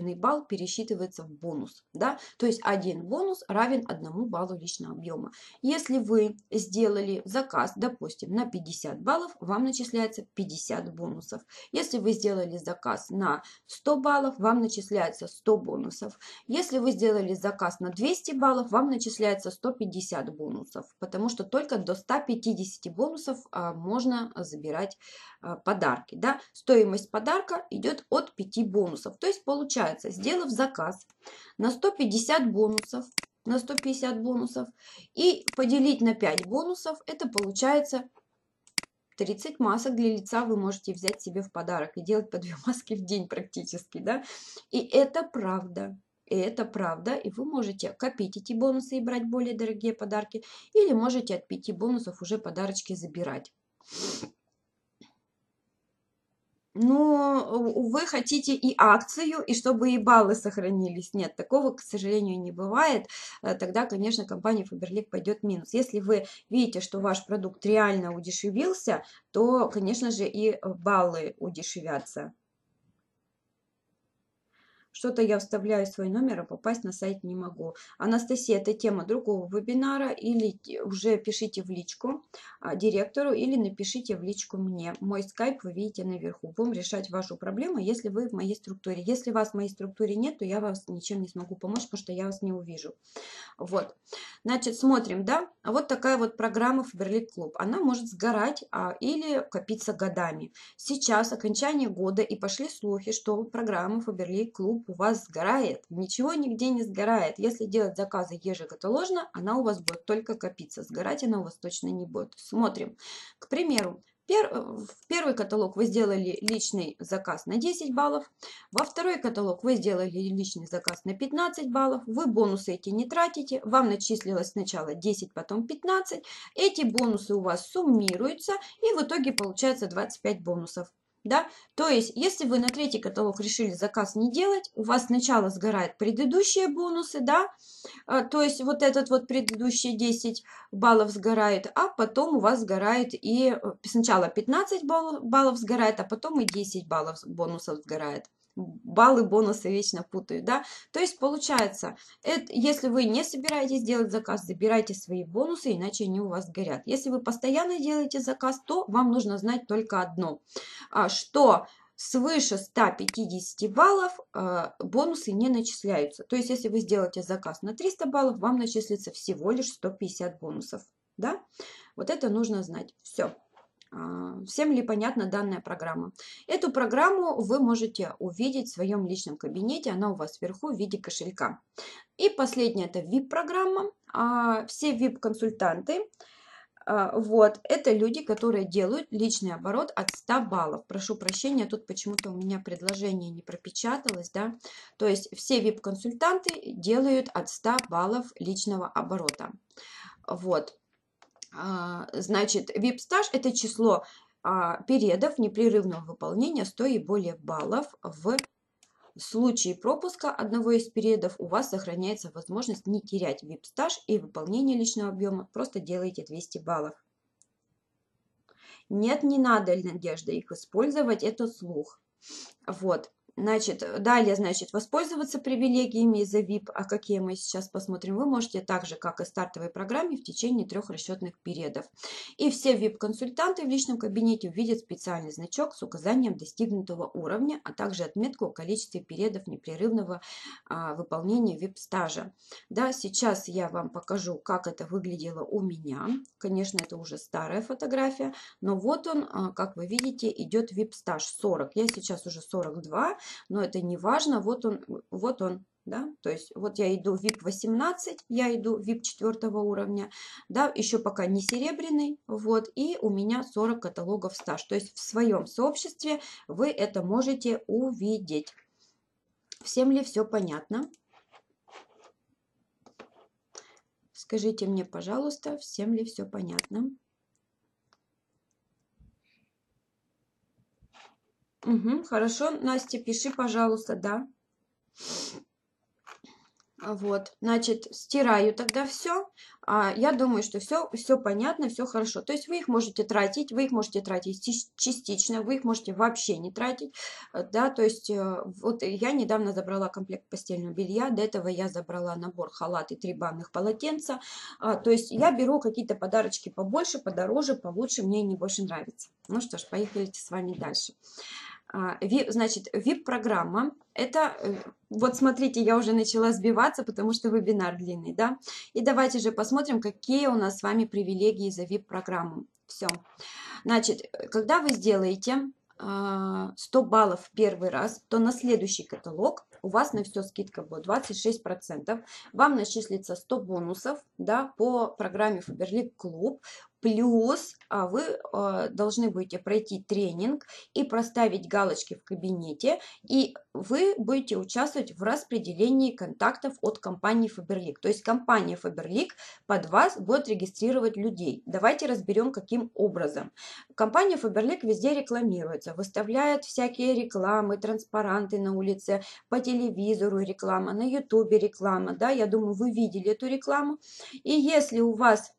полученный балл пересчитывается в бонус, да, то есть один бонус равен 1 баллу личного объема. Если вы сделали заказ, допустим, на 50 баллов, вам начисляется 50 бонусов. Если вы сделали заказ на 100 баллов, вам начисляется 100 бонусов. Если вы сделали заказ на 200 баллов, вам начисляется 150 бонусов, потому что только до 150 бонусов можно забирать подарки. Да? Стоимость подарка идет от 5 бонусов. То есть получается, сделав заказ на 150 бонусов, и поделить на 5 бонусов, это получается 30 масок для лица вы можете взять себе в подарок и делать по 2 маски в день практически. Да? И это правда. И вы можете копить эти бонусы и брать более дорогие подарки, или можете от 5 бонусов уже подарочки забирать. Но вы хотите и акцию, и чтобы и баллы сохранились. Нет, такого, к сожалению, не бывает. Тогда, конечно, компания Faberlic пойдет в минус. Если вы видите, что ваш продукт реально удешевился, то, конечно же, и баллы удешевятся. Что-то я вставляю свой номер, а попасть на сайт не могу. Анастасия, это тема другого вебинара. Или уже пишите в личку директору, или напишите в личку мне. Мой скайп вы видите наверху. Будем решать вашу проблему, если вы в моей структуре. Если вас в моей структуре нет, то я вас ничем не смогу помочь, потому что я вас не увижу. Вот. Значит, смотрим, да. Вот такая вот программа Faberlic Club. Она может сгорать или копиться годами. Сейчас окончание года, и пошли слухи, что программа Faberlic Club у вас сгорает. Ничего нигде не сгорает. Если делать заказы ежекаталожно, она у вас будет только копиться. Сгорать она у вас точно не будет. Смотрим. К примеру, в первый каталог вы сделали личный заказ на 10 баллов. Во второй каталог вы сделали личный заказ на 15 баллов. Вы бонусы эти не тратите. Вам начислилось сначала 10, потом 15. Эти бонусы у вас суммируются. И в итоге получается 25 бонусов. Да? То есть, если вы на третий каталог решили заказ не делать, у вас сначала сгорают предыдущие бонусы, да, то есть вот этот вот предыдущие 10 баллов сгорает, а потом у вас сгорает и сначала 15 баллов сгорает, а потом и 10 баллов бонусов сгорает. Баллы, бонусы вечно путают, да. То есть получается, если вы не собираетесь делать заказ, забирайте свои бонусы, иначе они у вас горят. Если вы постоянно делаете заказ, то вам нужно знать только одно, что свыше 150 баллов бонусы не начисляются. То есть, если вы сделаете заказ на 300 баллов, вам начислится всего лишь 150 бонусов. Да? Вот это нужно знать. Все. Всем ли понятна данная программа? Эту программу вы можете увидеть в своем личном кабинете. Она у вас вверху в виде кошелька. И последняя – это VIP-программа. Все VIP-консультанты. Вот, это люди, которые делают личный оборот от 100 баллов. Прошу прощения, тут почему-то у меня предложение не пропечаталось, да. То есть все VIP-консультанты делают от 100 баллов личного оборота. Вот. Значит, VIP-стаж – это число периодов непрерывного выполнения 100 и более баллов. В случае пропуска одного из периодов у вас сохраняется возможность не терять VIP-стаж и выполнение личного объема. Просто делаете 200 баллов. Нет, не надо, Надежда, их использовать, это слух. Вот. Значит, далее, значит, воспользоваться привилегиями за VIP, а какие мы сейчас посмотрим, вы можете так же, как и в стартовой программе, в течение 3 расчетных периодов. И все VIP-консультанты в личном кабинете увидят специальный значок с указанием достигнутого уровня, а также отметку о количестве периодов непрерывного выполнения VIP-стажа. Да, сейчас я вам покажу, как это выглядело у меня. Конечно, это уже старая фотография, но вот он, как вы видите, идет VIP-стаж 40. Я сейчас уже 42. Но это не важно, вот он, да, то есть вот я иду VIP 18, я иду VIP 4 уровня, да, еще пока не серебряный, вот, и у меня 40 каталогов стаж, то есть в своем сообществе вы это можете увидеть. Всем ли все понятно? Скажите мне, пожалуйста, всем ли все понятно? Угу, хорошо, Настя, пиши, пожалуйста, да. Вот, значит, стираю тогда все. Я думаю, что все понятно, все хорошо. То есть вы их можете тратить, частично, вы их можете вообще не тратить, да, то есть вот я недавно забрала комплект постельного белья, до этого я забрала набор халат и 3 банных полотенца, то есть я беру какие-то подарочки побольше, подороже, получше, мне они больше нравятся. Ну что ж, поехали с вами дальше. Значит, VIP-программа, это, вот смотрите, я уже начала сбиваться, потому что вебинар длинный, да, и давайте же посмотрим, какие у нас с вами привилегии за VIP-программу. Все, значит, когда вы сделаете 100 баллов в первый раз, то на следующий каталог у вас на все скидка будет 26%, вам начислится 100 бонусов, да, по программе Faberlic Club, плюс вы должны будете пройти тренинг и проставить галочки в кабинете, и вы будете участвовать в распределении контактов от компании Faberlic. То есть компания Faberlic под вас будет регистрировать людей. Давайте разберем, каким образом. Компания Faberlic везде рекламируется, выставляет всякие рекламы, транспаранты на улице, по телевизору реклама, на ютубе реклама, да, я думаю, вы видели эту рекламу. И если у вас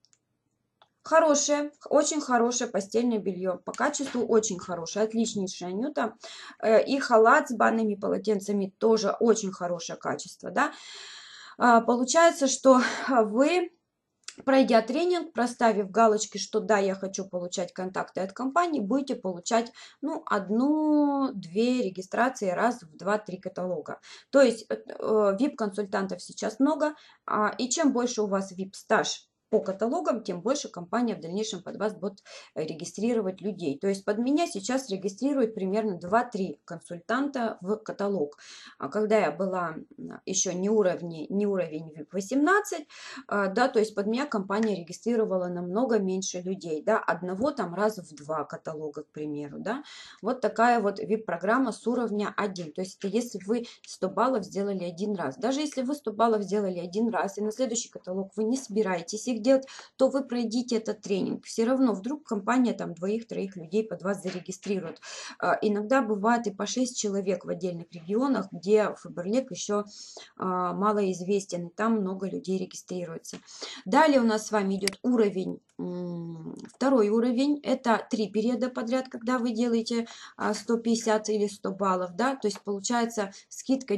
хорошее, очень хорошее постельное белье, по качеству очень хорошее, отличнейшее анюта, и халат с банными полотенцами тоже очень хорошее качество, да, получается, что вы, пройдя тренинг, проставив галочки, что да, я хочу получать контакты от компании, будете получать, ну, 1-2 регистрации раз в 2-3 каталога. То есть VIP-консультантов сейчас много, и чем больше у вас VIP-стаж по каталогам, тем больше компания в дальнейшем под вас будет регистрировать людей. То есть под меня сейчас регистрирует примерно 2-3 консультанта в каталог. А когда я была еще не уровень VIP 18, да, то есть под меня компания регистрировала намного меньше людей, да, одного там раза в 2 каталога, к примеру, да. Вот такая вот VIP-программа с уровня 1. То есть это если вы 100 баллов сделали один раз. Даже если вы 100 баллов сделали один раз, и на следующий каталог вы не собираетесь их делать, то вы пройдите этот тренинг. Все равно вдруг компания там 2-3 людей под вас зарегистрирует. Иногда бывает и по 6 человек в отдельных регионах, где Faberlic еще малоизвестен, и там много людей регистрируется. Далее у нас с вами идет уровень, второй уровень, это 3 периода подряд, когда вы делаете 150 или 100 баллов, да, то есть получается скидка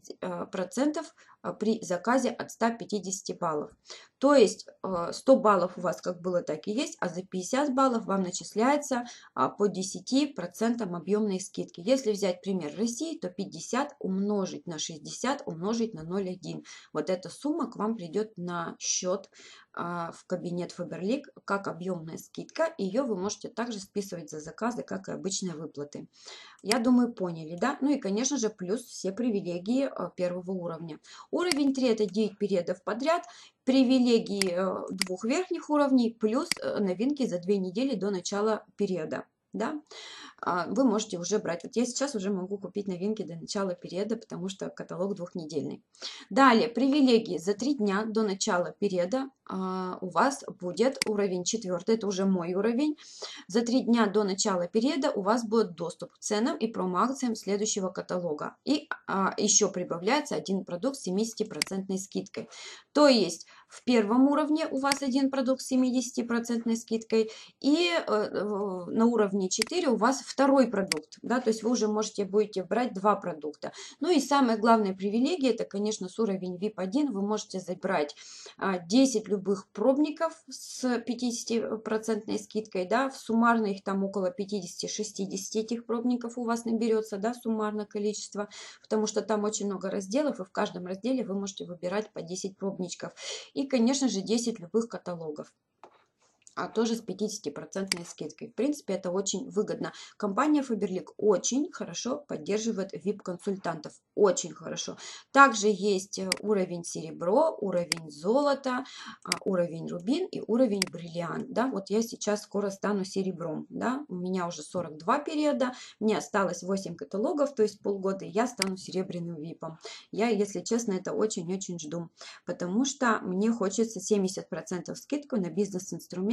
10% при заказе от 150 баллов. То есть 100 баллов у вас как было, так и есть, а за 50 баллов вам начисляется по 10% объемной скидки. Если взять пример России, то 50 умножить на 60 умножить на 0,1. Вот эта сумма к вам придет на счет в кабинет Faberlic как объемная скидка. Ее вы можете также списывать за заказы, как и обычные выплаты. Я думаю, поняли, да? Ну и, конечно же, плюс все привилегии первого уровня. Уровень 3 – это 9 периодов подряд, привилегии 2 верхних уровней, плюс новинки за 2 недели до начала периода. Да? Вы можете уже брать. Вот я сейчас уже могу купить новинки до начала периода, потому что каталог 2-недельный. Далее, привилегии за 3 дня до начала периода у вас будет уровень 4, это уже мой уровень. За 3 дня до начала периода у вас будет доступ к ценам и промо-акциям следующего каталога. И еще прибавляется один продукт с 70% скидкой. То есть в первом уровне у вас один продукт с 70% скидкой, и на уровне 4 у вас второй продукт, да, то есть вы уже будете брать 2 продукта. Ну и самая главная привилегия, это, конечно, с уровень VIP-1 вы можете забрать 10 любых пробников с 50% скидкой, да, суммарно их там около 50-60 этих пробников у вас наберется, да, суммарно количество, потому что там очень много разделов, и в каждом разделе вы можете выбирать по 10 пробничков. И, конечно же, 10 любых каталогов, тоже с 50% скидкой. В принципе, это очень выгодно. Компания Faberlic очень хорошо поддерживает VIP-консультантов. Очень хорошо. Также есть уровень серебро, уровень золото, уровень рубин и уровень бриллиант. Да? Вот я сейчас скоро стану серебром. Да? У меня уже 42 периода, мне осталось 8 каталогов, то есть полгода, и я стану серебряным VIP. Я, если честно, это очень-очень жду, потому что мне хочется 70% скидку на бизнес-инструменты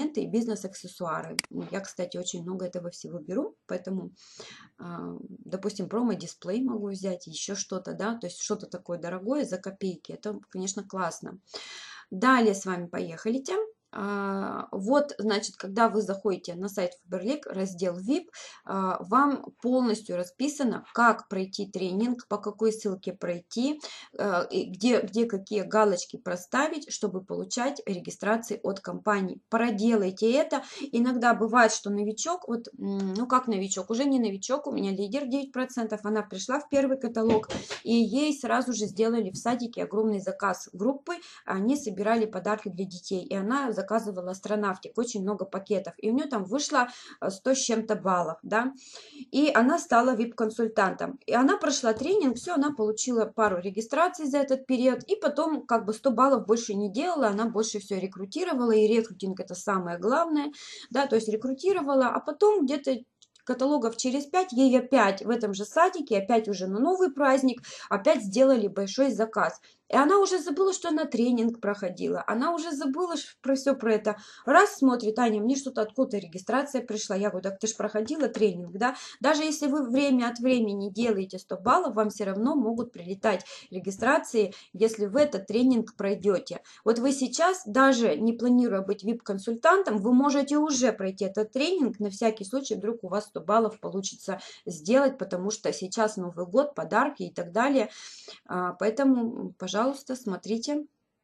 инструменты и бизнес-аксессуары. Я, кстати, очень много этого всего беру, поэтому, допустим, промо-дисплей могу взять, еще что-то, да, то есть что-то такое дорогое за копейки. Это, конечно, классно. Далее с вами поехали. Вот, значит, когда вы заходите на сайт Faberlic, раздел VIP, вам полностью расписано, как пройти тренинг, по какой ссылке пройти, где какие галочки проставить, чтобы получать регистрации от компании. Проделайте это. Иногда бывает, что новичок, вот, ну как новичок, уже не новичок, у меня лидер 9%, она пришла в первый каталог, и ей сразу же сделали в садике огромный заказ группы, они собирали подарки для детей, и она заказывала астронавтик, очень много пакетов, и у нее там вышло 100 с чем-то баллов, да, и она стала VIP-консультантом, и она прошла тренинг, все, она получила пару регистраций за этот период, и потом как бы 100 баллов больше не делала, она больше все рекрутировала, и рекрутинг это самое главное, да, то есть рекрутировала, а потом где-то каталогов через 5 ей опять в этом же садике, опять уже на новый праздник, опять сделали большой заказ. И она уже забыла, что она тренинг проходила. Она уже забыла про все про это. Раз смотрит, Аня, мне что-то откуда-то регистрация пришла. Я говорю, так ты же проходила тренинг, да? Даже если вы время от времени делаете 100 баллов, вам все равно могут прилетать регистрации, если вы этот тренинг пройдете. Вот вы сейчас, даже не планируя быть VIP-консультантом, вы можете уже пройти этот тренинг. На всякий случай, вдруг у вас 100 баллов получится сделать, потому что сейчас Новый год, подарки и так далее. Поэтому, пожалуйста, смотрите,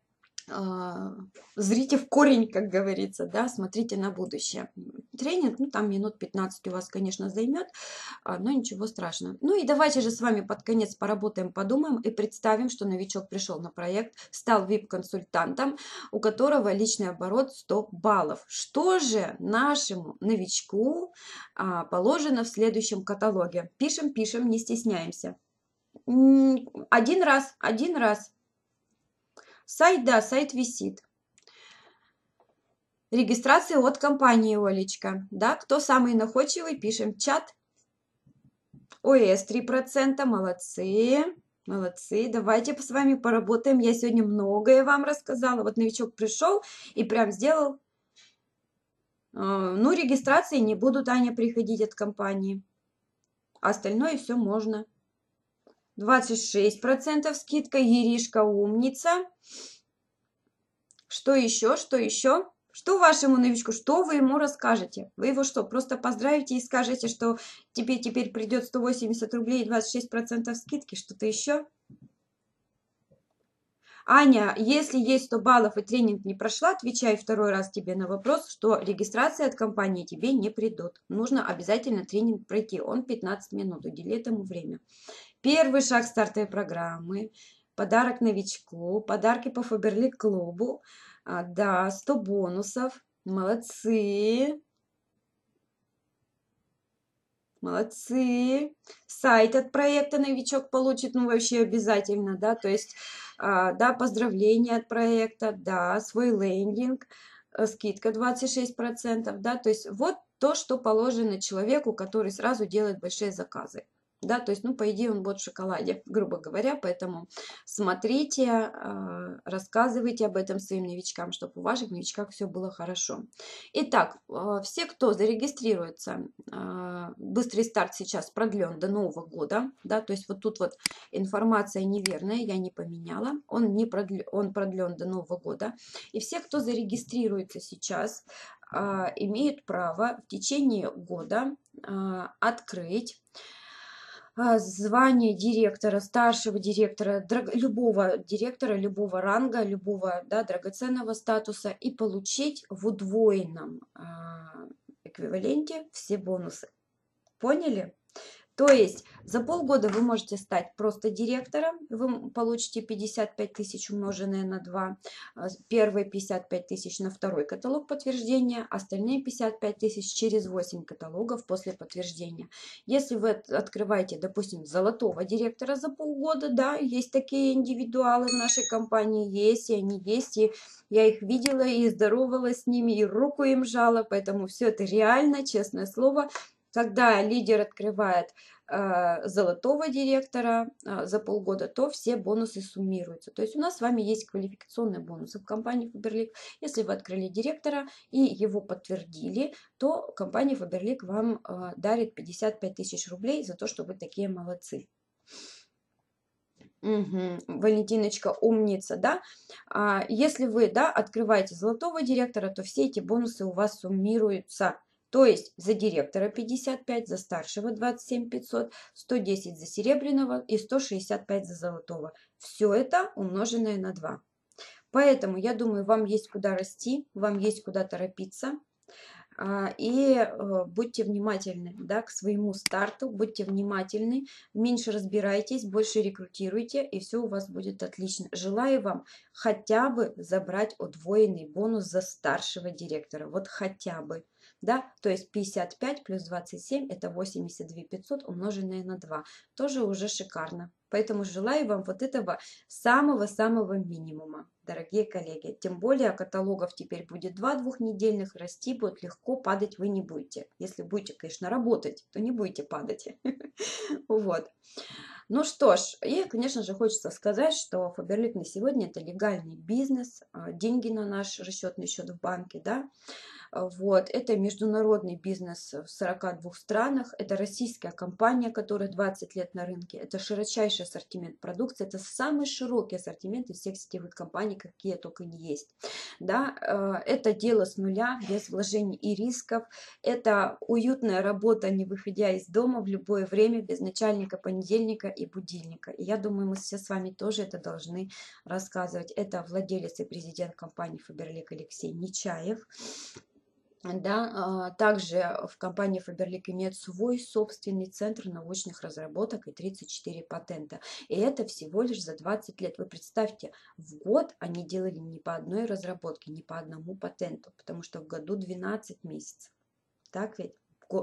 зрите в корень, как говорится, да, смотрите на будущее. Тренинг, ну, там минут 15 у вас, конечно, займет, но ничего страшного. Ну и давайте же с вами под конец поработаем, подумаем и представим, что новичок пришел на проект, стал VIP-консультантом, у которого личный оборот 100 баллов. Что же нашему новичку положено в следующем каталоге? Пишем, пишем, не стесняемся. Один раз. Сайт, да, сайт висит. Регистрация от компании, Олечка. Да, кто самый находчивый, пишем чат. ОС 3%, молодцы. Молодцы, давайте с вами поработаем. Я сегодня многое вам рассказала. Вот новичок пришел и прям сделал. Ну, регистрации не будут, Аня, приходить от компании. Остальное все можно. 26% скидка, Иришка умница. Что еще? Что еще? Что вашему новичку? Что вы ему расскажете? Вы его что, просто поздравите и скажете, что теперь придет 180 рублей и 26% скидки? Что-то еще? Аня, если есть 100 баллов и тренинг не прошла, отвечай второй раз тебе на вопрос, что регистрация от компании тебе не придут. Нужно обязательно тренинг пройти. Он 15 минут, удели этому время. Первый шаг стартовой программы. Подарок новичку, подарки по Faberlic клубу. Да, 100 бонусов. Молодцы. Молодцы. Сайт от проекта новичок получит, ну, вообще обязательно, да, то есть, да, поздравления от проекта, да, свой лендинг, скидка 26%, да, то есть вот то, что положено человеку, который сразу делает большие заказы. Да, то есть, ну, по идее, он будет в шоколаде, грубо говоря, поэтому смотрите, рассказывайте об этом своим новичкам, чтобы у ваших новичках все было хорошо. Итак, все, кто зарегистрируется, быстрый старт сейчас продлен до Нового года, да, то есть вот тут вот информация неверная, я не поменяла, он продлен до Нового года, и все, кто зарегистрируется сейчас, имеют право в течение года открыть звание директора, старшего директора, любого директора, любого ранга, любого, да, драгоценного статуса и получить в удвоенном эквиваленте все бонусы. Поняли? То есть за полгода вы можете стать просто директором, вы получите 55 тысяч умноженное на 2, первые 55 тысяч на второй каталог подтверждения, остальные 55 тысяч через 8 каталогов после подтверждения. Если вы открываете, допустим, золотого директора за полгода, да, есть такие индивидуалы в нашей компании, есть, и они есть, и я их видела и здоровалась с ними, и руку им жала, поэтому все это реально, честное слово. когда лидер открывает золотого директора за полгода, то все бонусы суммируются. То есть у нас с вами есть квалификационные бонусы в компании Faberlic. Если вы открыли директора и его подтвердили, то компания Faberlic вам дарит 55 тысяч рублей за то, что вы такие молодцы. Угу. Валентиночка, умница, да? Если вы, да, открываете золотого директора, то все эти бонусы у вас суммируются. То есть за директора 55, за старшего 27 500, 110 за серебряного и 165 за золотого. Все это умноженное на 2. Поэтому, я думаю, вам есть куда расти, вам есть куда торопиться. И будьте внимательны, да, к своему старту, будьте внимательны, меньше разбирайтесь, больше рекрутируйте, и все у вас будет отлично. Желаю вам хотя бы забрать удвоенный бонус за старшего директора, вот хотя бы, да, то есть 55 плюс 27 это 82 500 умноженное на 2, тоже уже шикарно. Поэтому желаю вам вот этого самого-самого минимума, дорогие коллеги. Тем более каталогов теперь будет 2 двухнедельных, расти будет легко, падать вы не будете. Если будете, конечно, работать, то не будете падать. Вот. Ну что ж, и, конечно же, хочется сказать, что Faberlic на сегодня это легальный бизнес, деньги на наш расчетный счет в банке, да. Вот. Это международный бизнес в 42 странах. Это российская компания, которая 20 лет на рынке. Это широчайший ассортимент продукции. Это самый широкий ассортимент из всех сетевых компаний, какие только не есть. Да? Это дело с нуля, без вложений и рисков. Это уютная работа, не выходя из дома в любое время, без начальника, понедельника и будильника. И я думаю, мы все с вами тоже это должны рассказывать. Это владелец и президент компании Faberlic Алексей Нечаев. Да, также в компании Faberlic имеет свой собственный центр научных разработок и 34 патента. И это всего лишь за 20 лет. Вы представьте, в год они делали не по одной разработке, не по одному патенту, потому что в году 12 месяцев. Так ведь?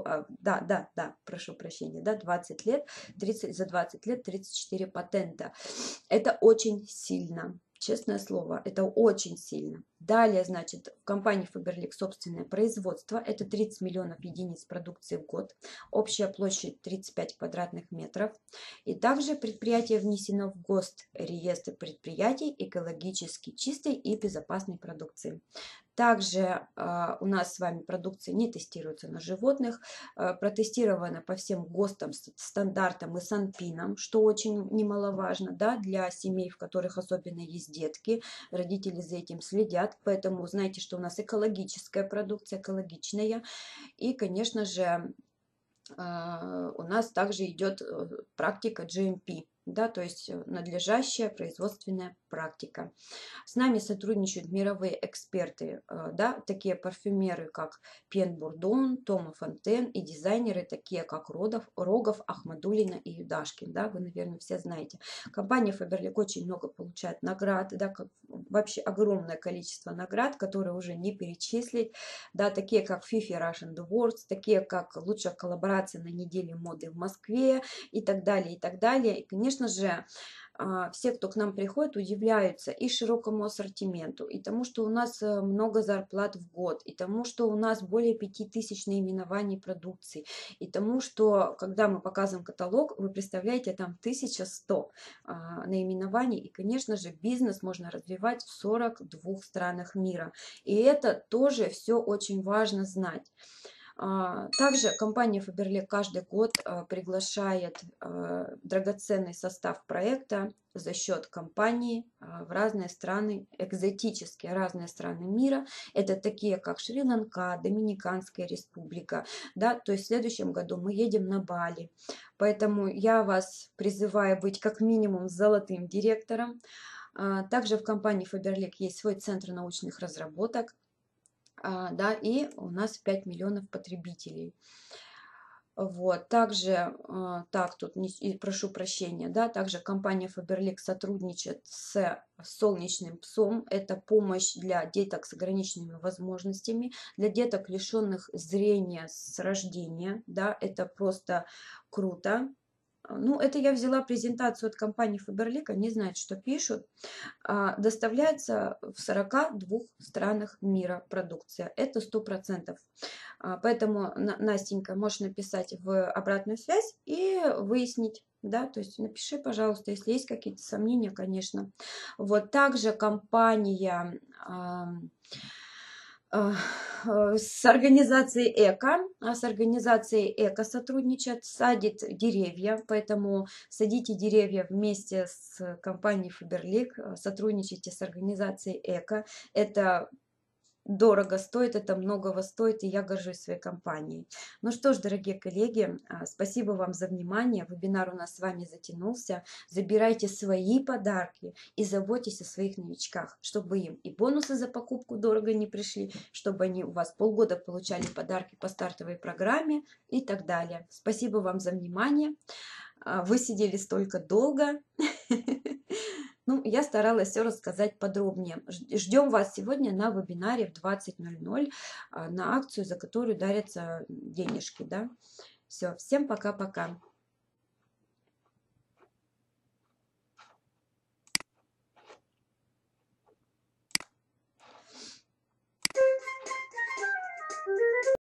Да, прошу прощения, да, 20 лет, за 20 лет 34 патента. Это очень сильно. Честное слово, это очень сильно. Далее, значит, в компании Faberlic собственное производство. Это 30 миллионов единиц продукции в год. Общая площадь 35 квадратных метров. И также предприятие внесено в ГОСТ реестр предприятий экологически чистой и безопасной продукции. Также у нас с вами продукция не тестируется на животных, протестирована по всем ГОСТам, стандартам и санпинам, что очень немаловажно, да, для семей, в которых особенно есть детки, родители за этим следят, поэтому знаете, что у нас экологическая продукция, экологичная, и, конечно же, у нас также идет практика GMP. Да, то есть надлежащая производственная практика. С нами сотрудничают мировые эксперты, да, такие парфюмеры, как Пьен Бурдон, Тома Фонтен и дизайнеры, такие как Рогов, Ахмадулина и Юдашкин. Да, вы, наверное, все знаете. Компания Faberlic очень много получает наград, да, вообще огромное количество наград, которые уже не перечислить. Да, такие как FIFA Russian Awards, такие как лучшая коллаборация на неделе моды в Москве и так далее, и так далее. И, конечно же, все, кто к нам приходит, удивляются и широкому ассортименту, и тому, что у нас много зарплат в год, и тому, что у нас более 5000 наименований продукции, и тому, что, когда мы показываем каталог, вы представляете, там 1100 наименований, и, конечно же, бизнес можно развивать в 42 странах мира. И это тоже все очень важно знать. Также компания Faberlic каждый год приглашает драгоценный состав проекта за счет компании в разные страны, экзотические разные страны мира. Это такие, как Шри-Ланка, Доминиканская республика. Да? То есть в следующем году мы едем на Бали. Поэтому я вас призываю быть как минимум золотым директором. Также в компании Faberlic есть свой центр научных разработок. Да, и у нас 5 миллионов потребителей. Вот, также, так, тут, прошу прощения, да, также компания Faberlic сотрудничает с Солнечным псом. Это помощь для деток с ограниченными возможностями, для деток, лишенных зрения с рождения, да, это просто круто. Ну, это я взяла презентацию от компании Faberlic, они знают, что пишут. Доставляется в 42 странах мира продукция. Это 100%. Поэтому, Настенька, можешь написать в обратную связь и выяснить. Да, то есть напиши, пожалуйста, если есть какие-то сомнения, конечно. Вот также компания с организацией ЭКО сотрудничает, садит деревья, поэтому садите деревья вместе с компанией Faberlic, сотрудничайте с организацией ЭКО. Это дорого стоит, это многого стоит, и я горжусь своей компанией. Ну что ж, дорогие коллеги, спасибо вам за внимание. Вебинар у нас с вами затянулся. Забирайте свои подарки и заботьтесь о своих новичках, чтобы им и бонусы за покупку дорого не пришли, чтобы они у вас полгода получали подарки по стартовой программе и так далее. Спасибо вам за внимание. Вы сидели столько долго. Ну, я старалась все рассказать подробнее. Ждем вас сегодня на вебинаре в 20:00 на акцию, за которую дарятся денежки. Да? Все, всем пока-пока.